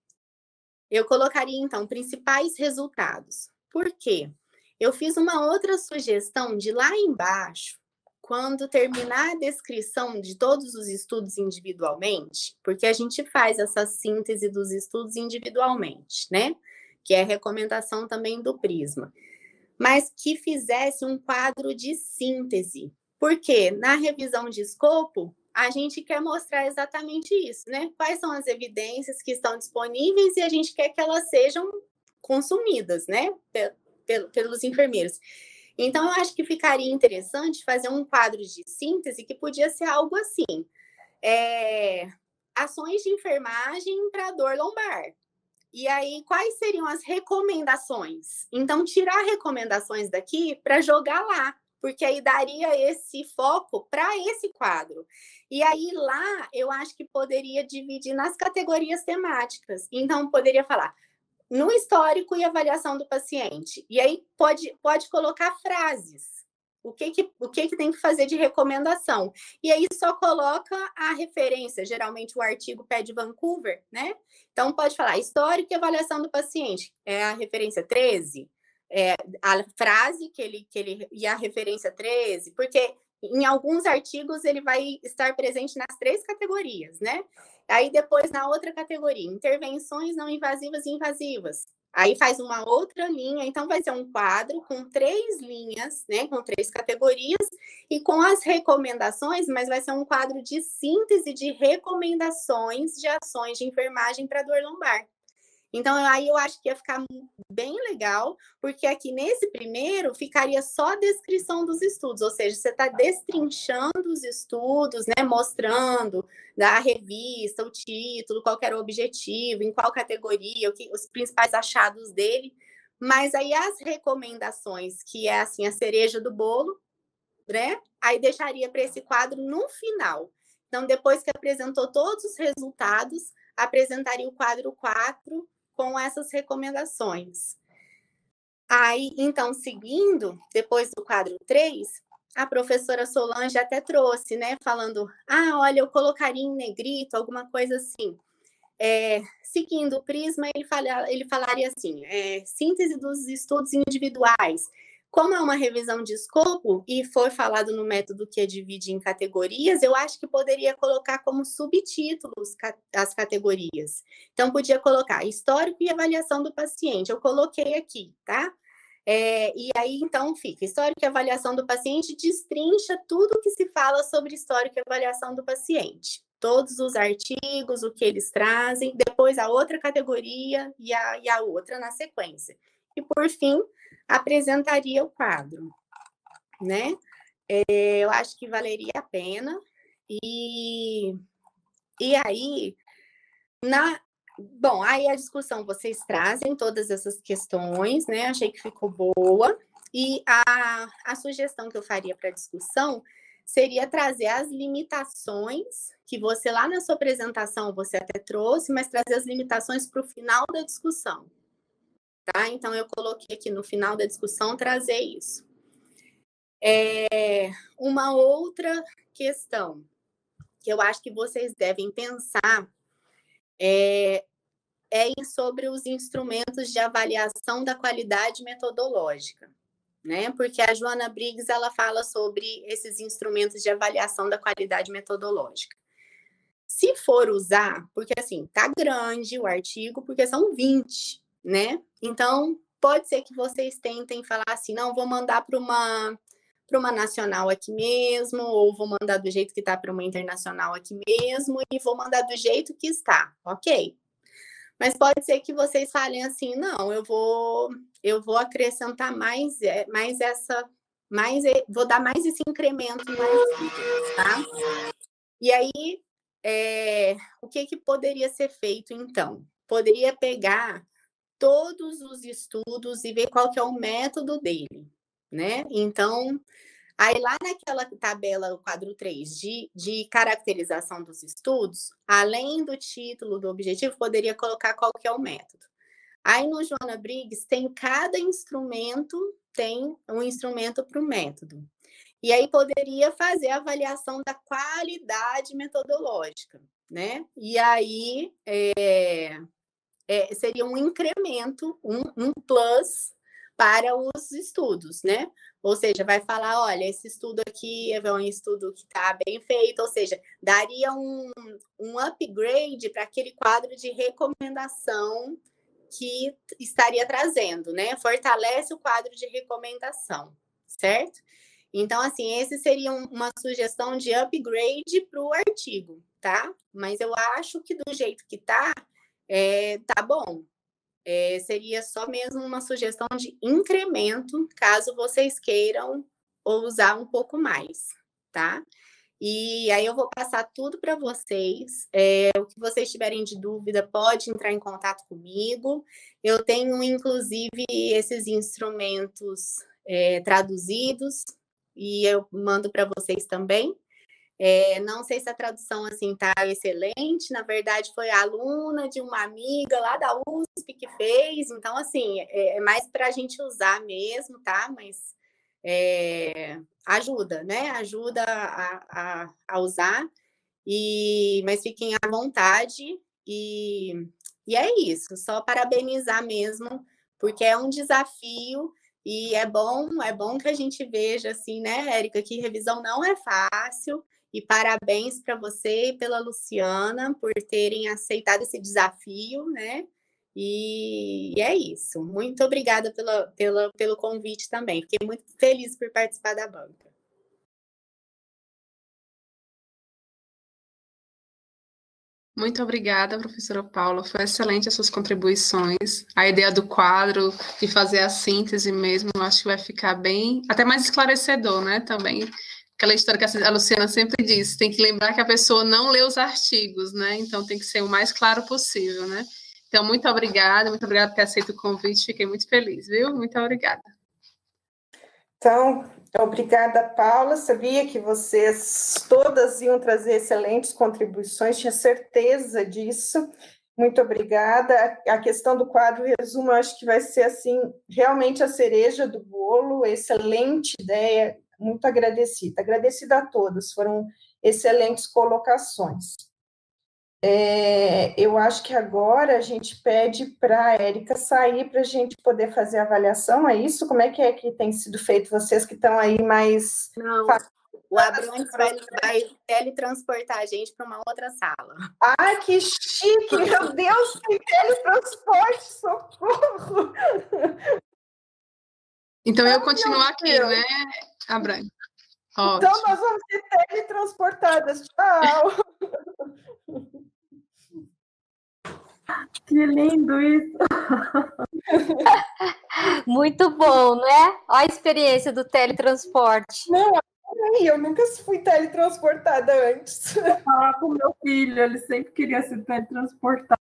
Eu colocaria, então, principais resultados. Por quê? Eu fiz uma outra sugestão de lá embaixo, quando terminar a descrição de todos os estudos individualmente, porque a gente faz essa síntese dos estudos individualmente, né? Que é a recomendação também do Prisma. Mas que fizesse um quadro de síntese. Porque na revisão de escopo, a gente quer mostrar exatamente isso, né? Quais são as evidências que estão disponíveis e a gente quer que elas sejam consumidas, né? Pelos enfermeiros. Então, eu acho que ficaria interessante fazer um quadro de síntese que podia ser algo assim. Ações de enfermagem para dor lombar. E aí, quais seriam as recomendações? Então, tirar recomendações daqui para jogar lá, porque aí daria esse foco para esse quadro. E aí, lá, eu acho que poderia dividir nas categorias temáticas. Então, poderia falar no histórico e avaliação do paciente. E aí pode colocar frases. O que tem que fazer de recomendação? E aí só coloca a referência. Geralmente o artigo pede Vancouver, né? Então pode falar histórico e avaliação do paciente. É a referência 13, a frase que ele e a referência 13, porque em alguns artigos ele vai estar presente nas 3 categorias, né? Aí depois na outra categoria, intervenções não invasivas e invasivas. Aí faz uma outra linha, então vai ser um quadro com 3 linhas, né, com 3 categorias, e com as recomendações, mas vai ser um quadro de síntese de recomendações de ações de enfermagem para dor lombar. Então, aí eu acho que ia ficar bem legal, porque aqui nesse primeiro ficaria só a descrição dos estudos, ou seja, você está destrinchando os estudos, né, mostrando da revista, o título, qual era o objetivo, em qual categoria, os principais achados dele, mas aí as recomendações, que é assim a cereja do bolo, né, aí deixaria para esse quadro no final. Então, depois que apresentou todos os resultados, apresentaria o quadro 4, com essas recomendações. Aí, então, seguindo, depois do quadro 3, a professora Solange até trouxe, né, falando, olha, eu colocaria em negrito, alguma coisa assim. Seguindo o prisma, ele falaria assim, síntese dos estudos individuais. Como é uma revisão de escopo e foi falado no método que divide em categorias, eu acho que poderia colocar como subtítulos as categorias. Então, podia colocar histórico e avaliação do paciente. Eu coloquei aqui, tá? E aí, então, fica histórico e avaliação do paciente, destrincha tudo que se fala sobre histórico e avaliação do paciente. Todos os artigos, o que eles trazem, depois a outra categoria e a outra na sequência. E, por fim, apresentaria o quadro, né? Eu acho que valeria a pena. E aí, bom, aí a discussão, vocês trazem todas essas questões, né? Achei que ficou boa. E a sugestão que eu faria para a discussão seria trazer as limitações, que você lá na sua apresentação você até trouxe, mas trazer as limitações para o final da discussão. Tá? Então, eu coloquei aqui no final da discussão trazer isso. Uma outra questão que eu acho que vocês devem pensar sobre os instrumentos de avaliação da qualidade metodológica, né? Porque a Joana Briggs, ela fala sobre esses instrumentos de avaliação da qualidade metodológica. Se for usar, porque assim, tá grande o artigo, porque são 20, né? Então, pode ser que vocês tentem falar assim, não, vou mandar para uma nacional aqui mesmo, ou vou mandar do jeito que está para uma internacional aqui mesmo, e vou mandar do jeito que está, ok? Mas pode ser que vocês falem assim, não, eu vou acrescentar vou dar mais esse incremento mais, tá? E aí, o que poderia ser feito, então? Poderia pegar todos os estudos e ver qual que é o método dele, né? Então, aí lá naquela tabela, o quadro 3, de caracterização dos estudos, além do título, do objetivo, poderia colocar qual que é o método. Aí no Joana Briggs, cada instrumento tem um instrumento para o método. E aí poderia fazer a avaliação da qualidade metodológica, né? E aí seria um incremento, um plus para os estudos, né? Ou seja, vai falar, olha, esse estudo aqui é um estudo que está bem feito, ou seja, daria um upgrade para aquele quadro de recomendação que estaria trazendo, né? Fortalece o quadro de recomendação, certo? Então, assim, esse seria uma sugestão de upgrade para o artigo, tá? Mas eu acho que do jeito que tá bom. Seria só mesmo uma sugestão de incremento, caso vocês queiram usar um pouco mais, tá? E aí eu vou passar tudo para vocês. O que vocês tiverem de dúvida, pode entrar em contato comigo. Eu tenho, inclusive, esses instrumentos traduzidos, e eu mando para vocês também. Não sei se a tradução assim tá excelente, na verdade foi a aluna de uma amiga lá da USP que fez, então assim, é mais para a gente usar mesmo, tá? Mas ajuda, né? Ajuda a usar, mas fiquem à vontade, e é isso, só parabenizar mesmo, porque é um desafio. E é bom que a gente veja, assim, né, Érica, que revisão não é fácil, e parabéns para você e pela Luciana por terem aceitado esse desafio, né? E é isso. Muito obrigada pelo convite também. Fiquei muito feliz por participar da banca. Muito obrigada, professora Paula. Foi excelente as suas contribuições. A ideia do quadro, de fazer a síntese mesmo, eu acho que vai ficar bem, até mais esclarecedor, né? Também aquela história que a Luciana sempre diz, tem que lembrar que a pessoa não lê os artigos, né? Então tem que ser o mais claro possível, né? Então, muito obrigada por ter aceito o convite, fiquei muito feliz, viu? Muito obrigada. Então, obrigada, Paula. Sabia que vocês todas iam trazer excelentes contribuições, tinha certeza disso. Muito obrigada. A questão do quadro resumo, acho que vai ser assim, realmente a cereja do bolo. Excelente ideia, muito agradecida. Agradecida a todos, foram excelentes colocações. Eu acho que agora a gente pede para a Érica sair para a gente poder fazer a avaliação, é isso? Como é que tem sido feito? Vocês que estão aí mais... Não, o Abrantes vai teletransportar a gente para uma outra sala. Ah, que chique! Meu Deus, tem teletransporte, socorro! Então, eu continuo aqui, né, Abrantes? Então, nós vamos ser teletransportadas. Tchau! Que lindo isso! Muito bom, né? Olha a experiência do teletransporte. Não, eu nunca fui teletransportada antes. Vou falar com meu filho, ele sempre queria ser teletransportado.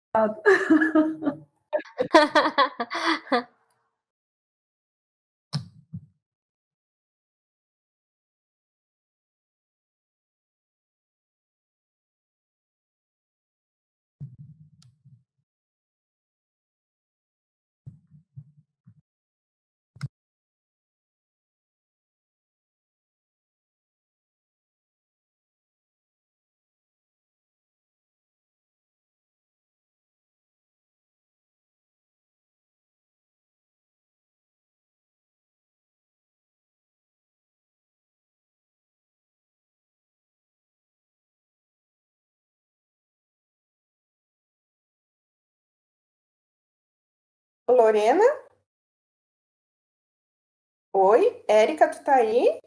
Lorena? Oi, Érica, tu tá aí?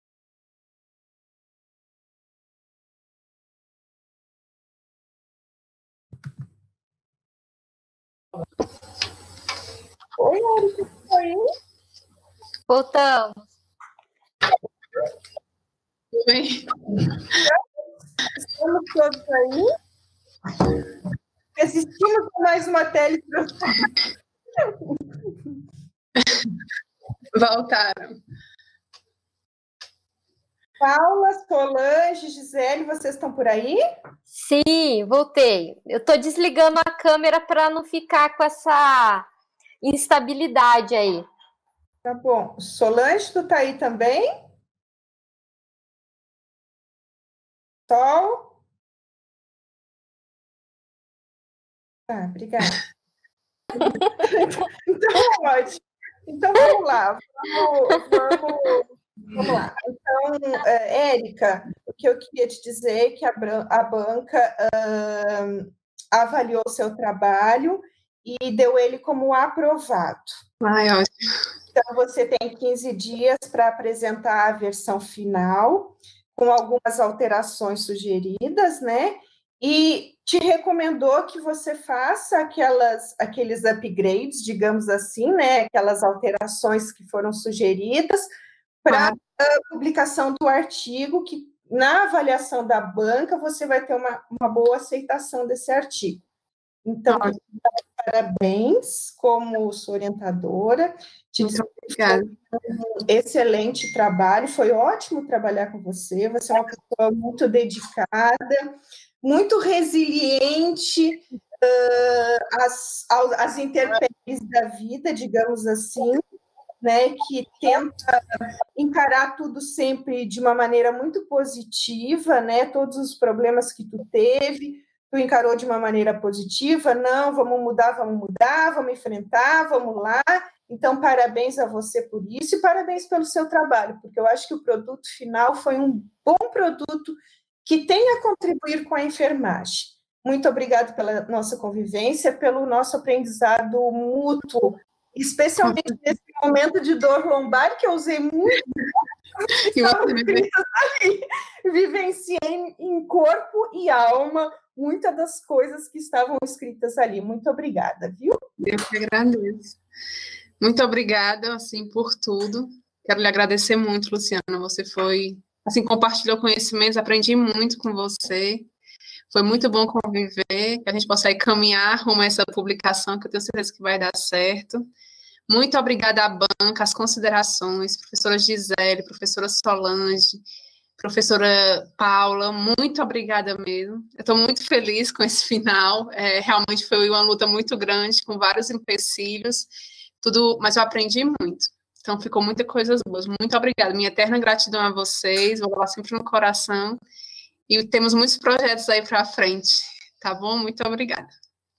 Oi, Érica, tu tá aí? Voltamos. Bem. Estamos todos aí? Assistimos a mais uma teletransportação. Voltaram. Paula, Solange, Gisele, vocês estão por aí? Sim, voltei. Eu estou desligando a câmera para não ficar com essa instabilidade aí. Tá bom. Solange, tu tá aí também? Sol? Tá, obrigada. Então, ótimo. Então, vamos lá. Vamos lá. Então, Érica, o que eu queria te dizer é que a banca avaliou o seu trabalho e deu ele como aprovado. Ai, ótimo. Então, você tem 15 dias para apresentar a versão final, com algumas alterações sugeridas, né? E te recomendou que você faça aqueles upgrades, digamos assim, né? Aquelas alterações que foram sugeridas para a publicação do artigo, que na avaliação da banca você vai ter uma boa aceitação desse artigo. Então, vai parabéns como sua orientadora. Te Muito obrigada. Excelente trabalho, foi ótimo trabalhar com você. Você é uma pessoa muito dedicada, muito resiliente às intempéries da vida, digamos assim, né? Que tenta encarar tudo sempre de uma maneira muito positiva, né? Todos os problemas que tu teve, tu encarou de uma maneira positiva. Não, vamos mudar, vamos enfrentar, vamos lá. Então, parabéns a você por isso e parabéns pelo seu trabalho, porque eu acho que o produto final foi um bom produto que tem a contribuir com a enfermagem. Muito obrigada pela nossa convivência, pelo nosso aprendizado mútuo, especialmente nesse momento de dor lombar, que eu usei muito. Vivenciei em corpo e alma muitas das coisas que estavam escritas ali. Muito obrigada, viu? Eu que agradeço. Muito obrigada, assim, por tudo. Quero lhe agradecer muito, Luciana. Você foi, assim, compartilhou conhecimentos, aprendi muito com você. Foi muito bom conviver, que a gente possa caminhar rumo a essa publicação, que eu tenho certeza que vai dar certo. Muito obrigada à banca, as considerações, professora Gisele, professora Solange, professora Paula, muito obrigada mesmo. Eu estou muito feliz com esse final. Realmente foi uma luta muito grande, com vários empecilhos, tudo, mas eu aprendi muito. Então, ficou muitas coisas boas. Muito obrigada. Minha eterna gratidão a vocês, vou levar sempre no coração. E temos muitos projetos aí para frente, tá bom? Muito obrigada.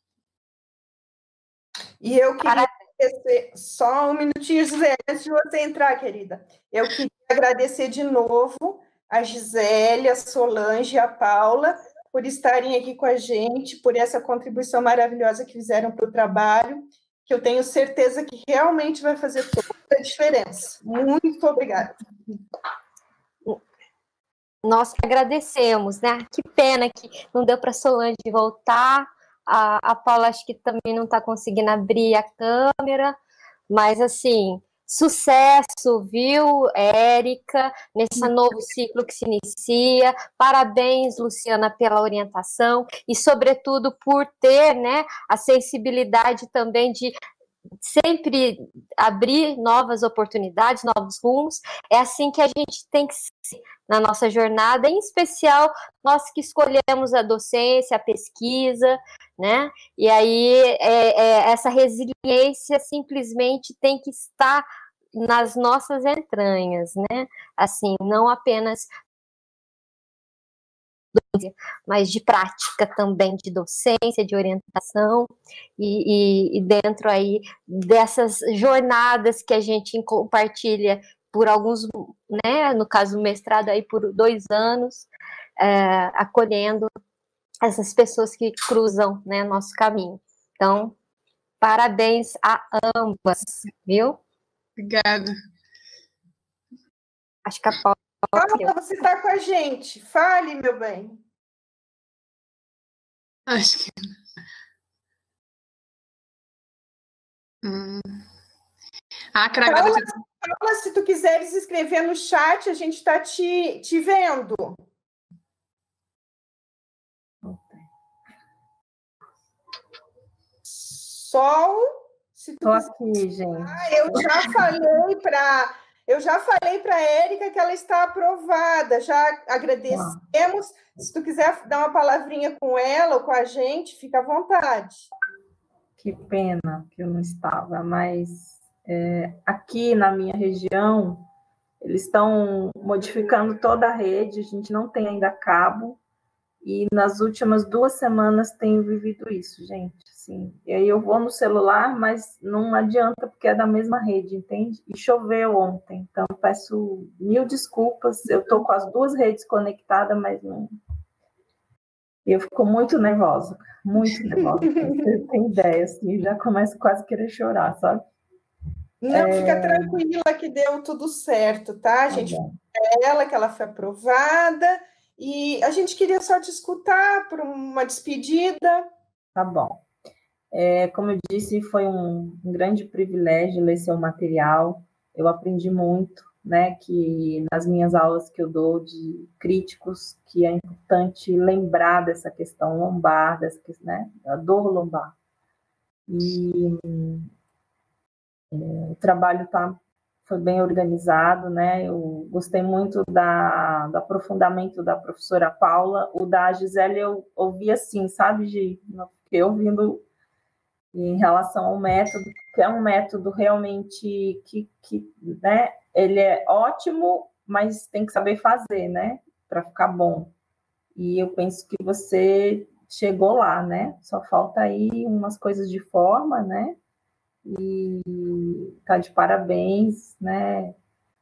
E eu queria agradecer, só um minutinho, Gisele, antes de você entrar, querida. Eu queria agradecer de novo a Gisele, a Solange e a Paula por estarem aqui com a gente, por essa contribuição maravilhosa que fizeram para o trabalho, que eu tenho certeza que realmente vai fazer toda a diferença. Muito obrigada. Nós que agradecemos, né? Que pena que não deu para a Solange voltar. A Paula acho que também não está conseguindo abrir a câmera, mas assim, sucesso, viu, Érica, nesse novo ciclo que se inicia. Parabéns, Luciana, pela orientação e, sobretudo, por ter, né, a sensibilidade também de sempre abrir novas oportunidades, novos rumos. É assim que a gente tem que ser na nossa jornada, em especial nós que escolhemos a docência, a pesquisa, né? E aí essa resiliência simplesmente tem que estar nas nossas entranhas, né? Assim, não apenas mas de prática também, de docência, de orientação, e dentro aí dessas jornadas que a gente compartilha por alguns, né, no caso do mestrado aí por 2 anos, acolhendo essas pessoas que cruzam, né, nosso caminho. Então, parabéns a ambas, viu? Obrigada. Acho que a Paula... Paula, você está com a gente. Fale, meu bem. Acho que... quero agradecer... Paula, se tu quiseres escrever no chat, a gente está te vendo. Sol, se tu quiser... aqui, gente. Eu já falei para a Érica que ela está aprovada, já agradecemos. Se tu quiser dar uma palavrinha com ela ou com a gente, fica à vontade. Que pena que eu não estava, mas aqui na minha região, eles estão modificando toda a rede, a gente não tem ainda cabo, e nas últimas 2 semanas tenho vivido isso, gente. Assim, e aí eu vou no celular, mas não adianta, porque é da mesma rede, entende? E choveu ontem, então peço 1000 desculpas, eu estou com as 2 redes conectadas, mas não... Eu fico muito nervosa, você tem ideia, assim, já começo quase a querer chorar, sabe? Não, fica tranquila que deu tudo certo, tá? A gente ela que ela foi aprovada, e a gente queria só te escutar por uma despedida. Tá bom. Como eu disse, foi um grande privilégio ler seu material. Eu aprendi muito, né, que nas minhas aulas que eu dou de críticos, que é importante lembrar dessa questão lombar, dessa questão, né, da dor lombar. E o trabalho foi bem organizado, né? Eu gostei muito do aprofundamento da professora Paula. O da Gisele eu ouvi assim, sabe, Gi? Eu fiquei ouvindo em relação ao método, que é um método realmente que né? Ele é ótimo, mas tem que saber fazer, né? Para ficar bom. E eu penso que você chegou lá, né? Só falta aí umas coisas de forma, né? E tá de parabéns, né?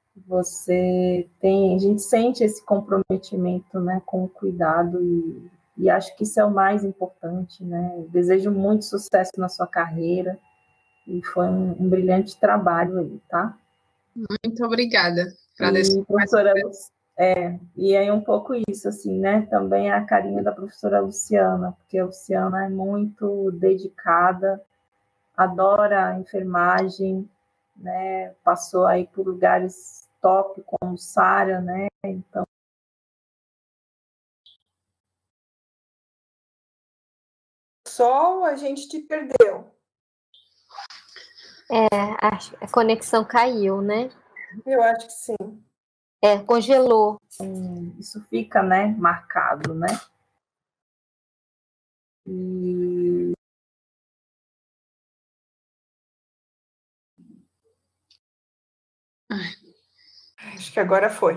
A gente sente esse comprometimento, né, com o cuidado e acho que isso é o mais importante, né? Eu desejo muito sucesso na sua carreira e foi um brilhante trabalho aí, tá? Muito obrigada. E, professora, e aí um pouco isso, assim, né? Também a carinha da professora Luciana, porque a Luciana é muito dedicada, adora a enfermagem, né? Passou aí por lugares top como Sara, né? Então Sol, a gente te perdeu. A conexão caiu, né? Eu acho que sim. Congelou. Isso fica, né, marcado, né? E acho que agora foi.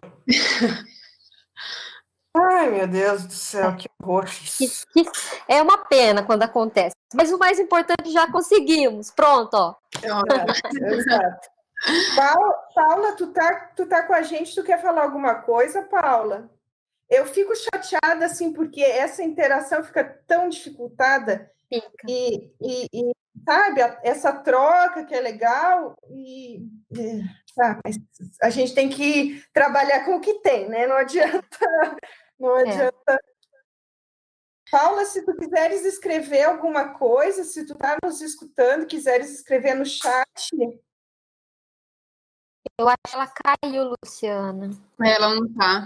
Ai, meu Deus do céu, que horror isso. É uma pena quando acontece. Mas o mais importante, já conseguimos. Pronto, ó. Exato. Paula, tu tá com a gente, tu quer falar alguma coisa, Paula? Eu fico chateada, assim, porque essa interação fica tão dificultada. Fica. E sabe, essa troca que é legal, mas a gente tem que trabalhar com o que tem, né? Não adianta. Paula, se tu quiseres escrever alguma coisa, se tu tá nos escutando, quiseres escrever no chat. Eu acho que ela caiu, Luciana. Ela não tá.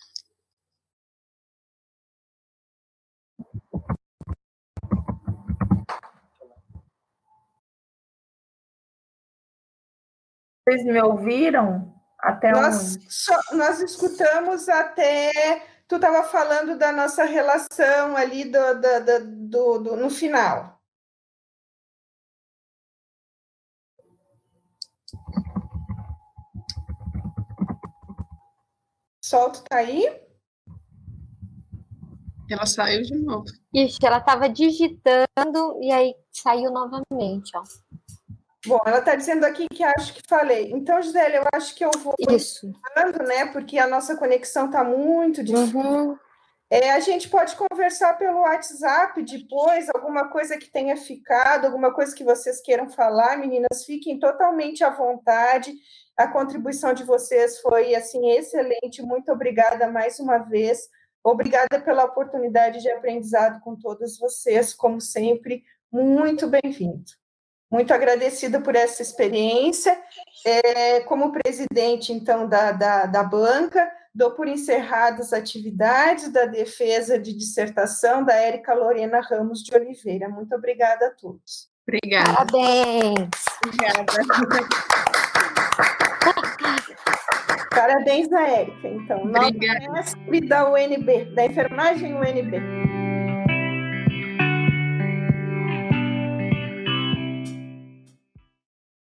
vocês me ouviram até onde? Nós escutamos até... Tu estava falando da nossa relação ali no final. Sol, tu tá aí? Ela saiu de novo. Ixi, ela estava digitando e aí saiu novamente, ó. Bom, ela está dizendo aqui que acho que falei. Então, Gisele, eu acho que eu vou falando, né? Porque a nossa conexão está muito difícil. Uhum. A gente pode conversar pelo WhatsApp depois, alguma coisa que tenha ficado, alguma coisa que vocês queiram falar, meninas, fiquem totalmente à vontade. A contribuição de vocês foi, assim, excelente. Muito obrigada mais uma vez. Obrigada pela oportunidade de aprendizado com todas vocês, como sempre. Muito bem-vindo. Muito agradecida por essa experiência. Como presidente, então, da banca, dou por encerradas as atividades da defesa de dissertação da Érica Lorena Ramos de Oliveira. Muito obrigada a todos. Obrigada. Parabéns. Obrigada. Parabéns a Érica, então. Obrigada. Nova mestre da UNB, da enfermagem UNB.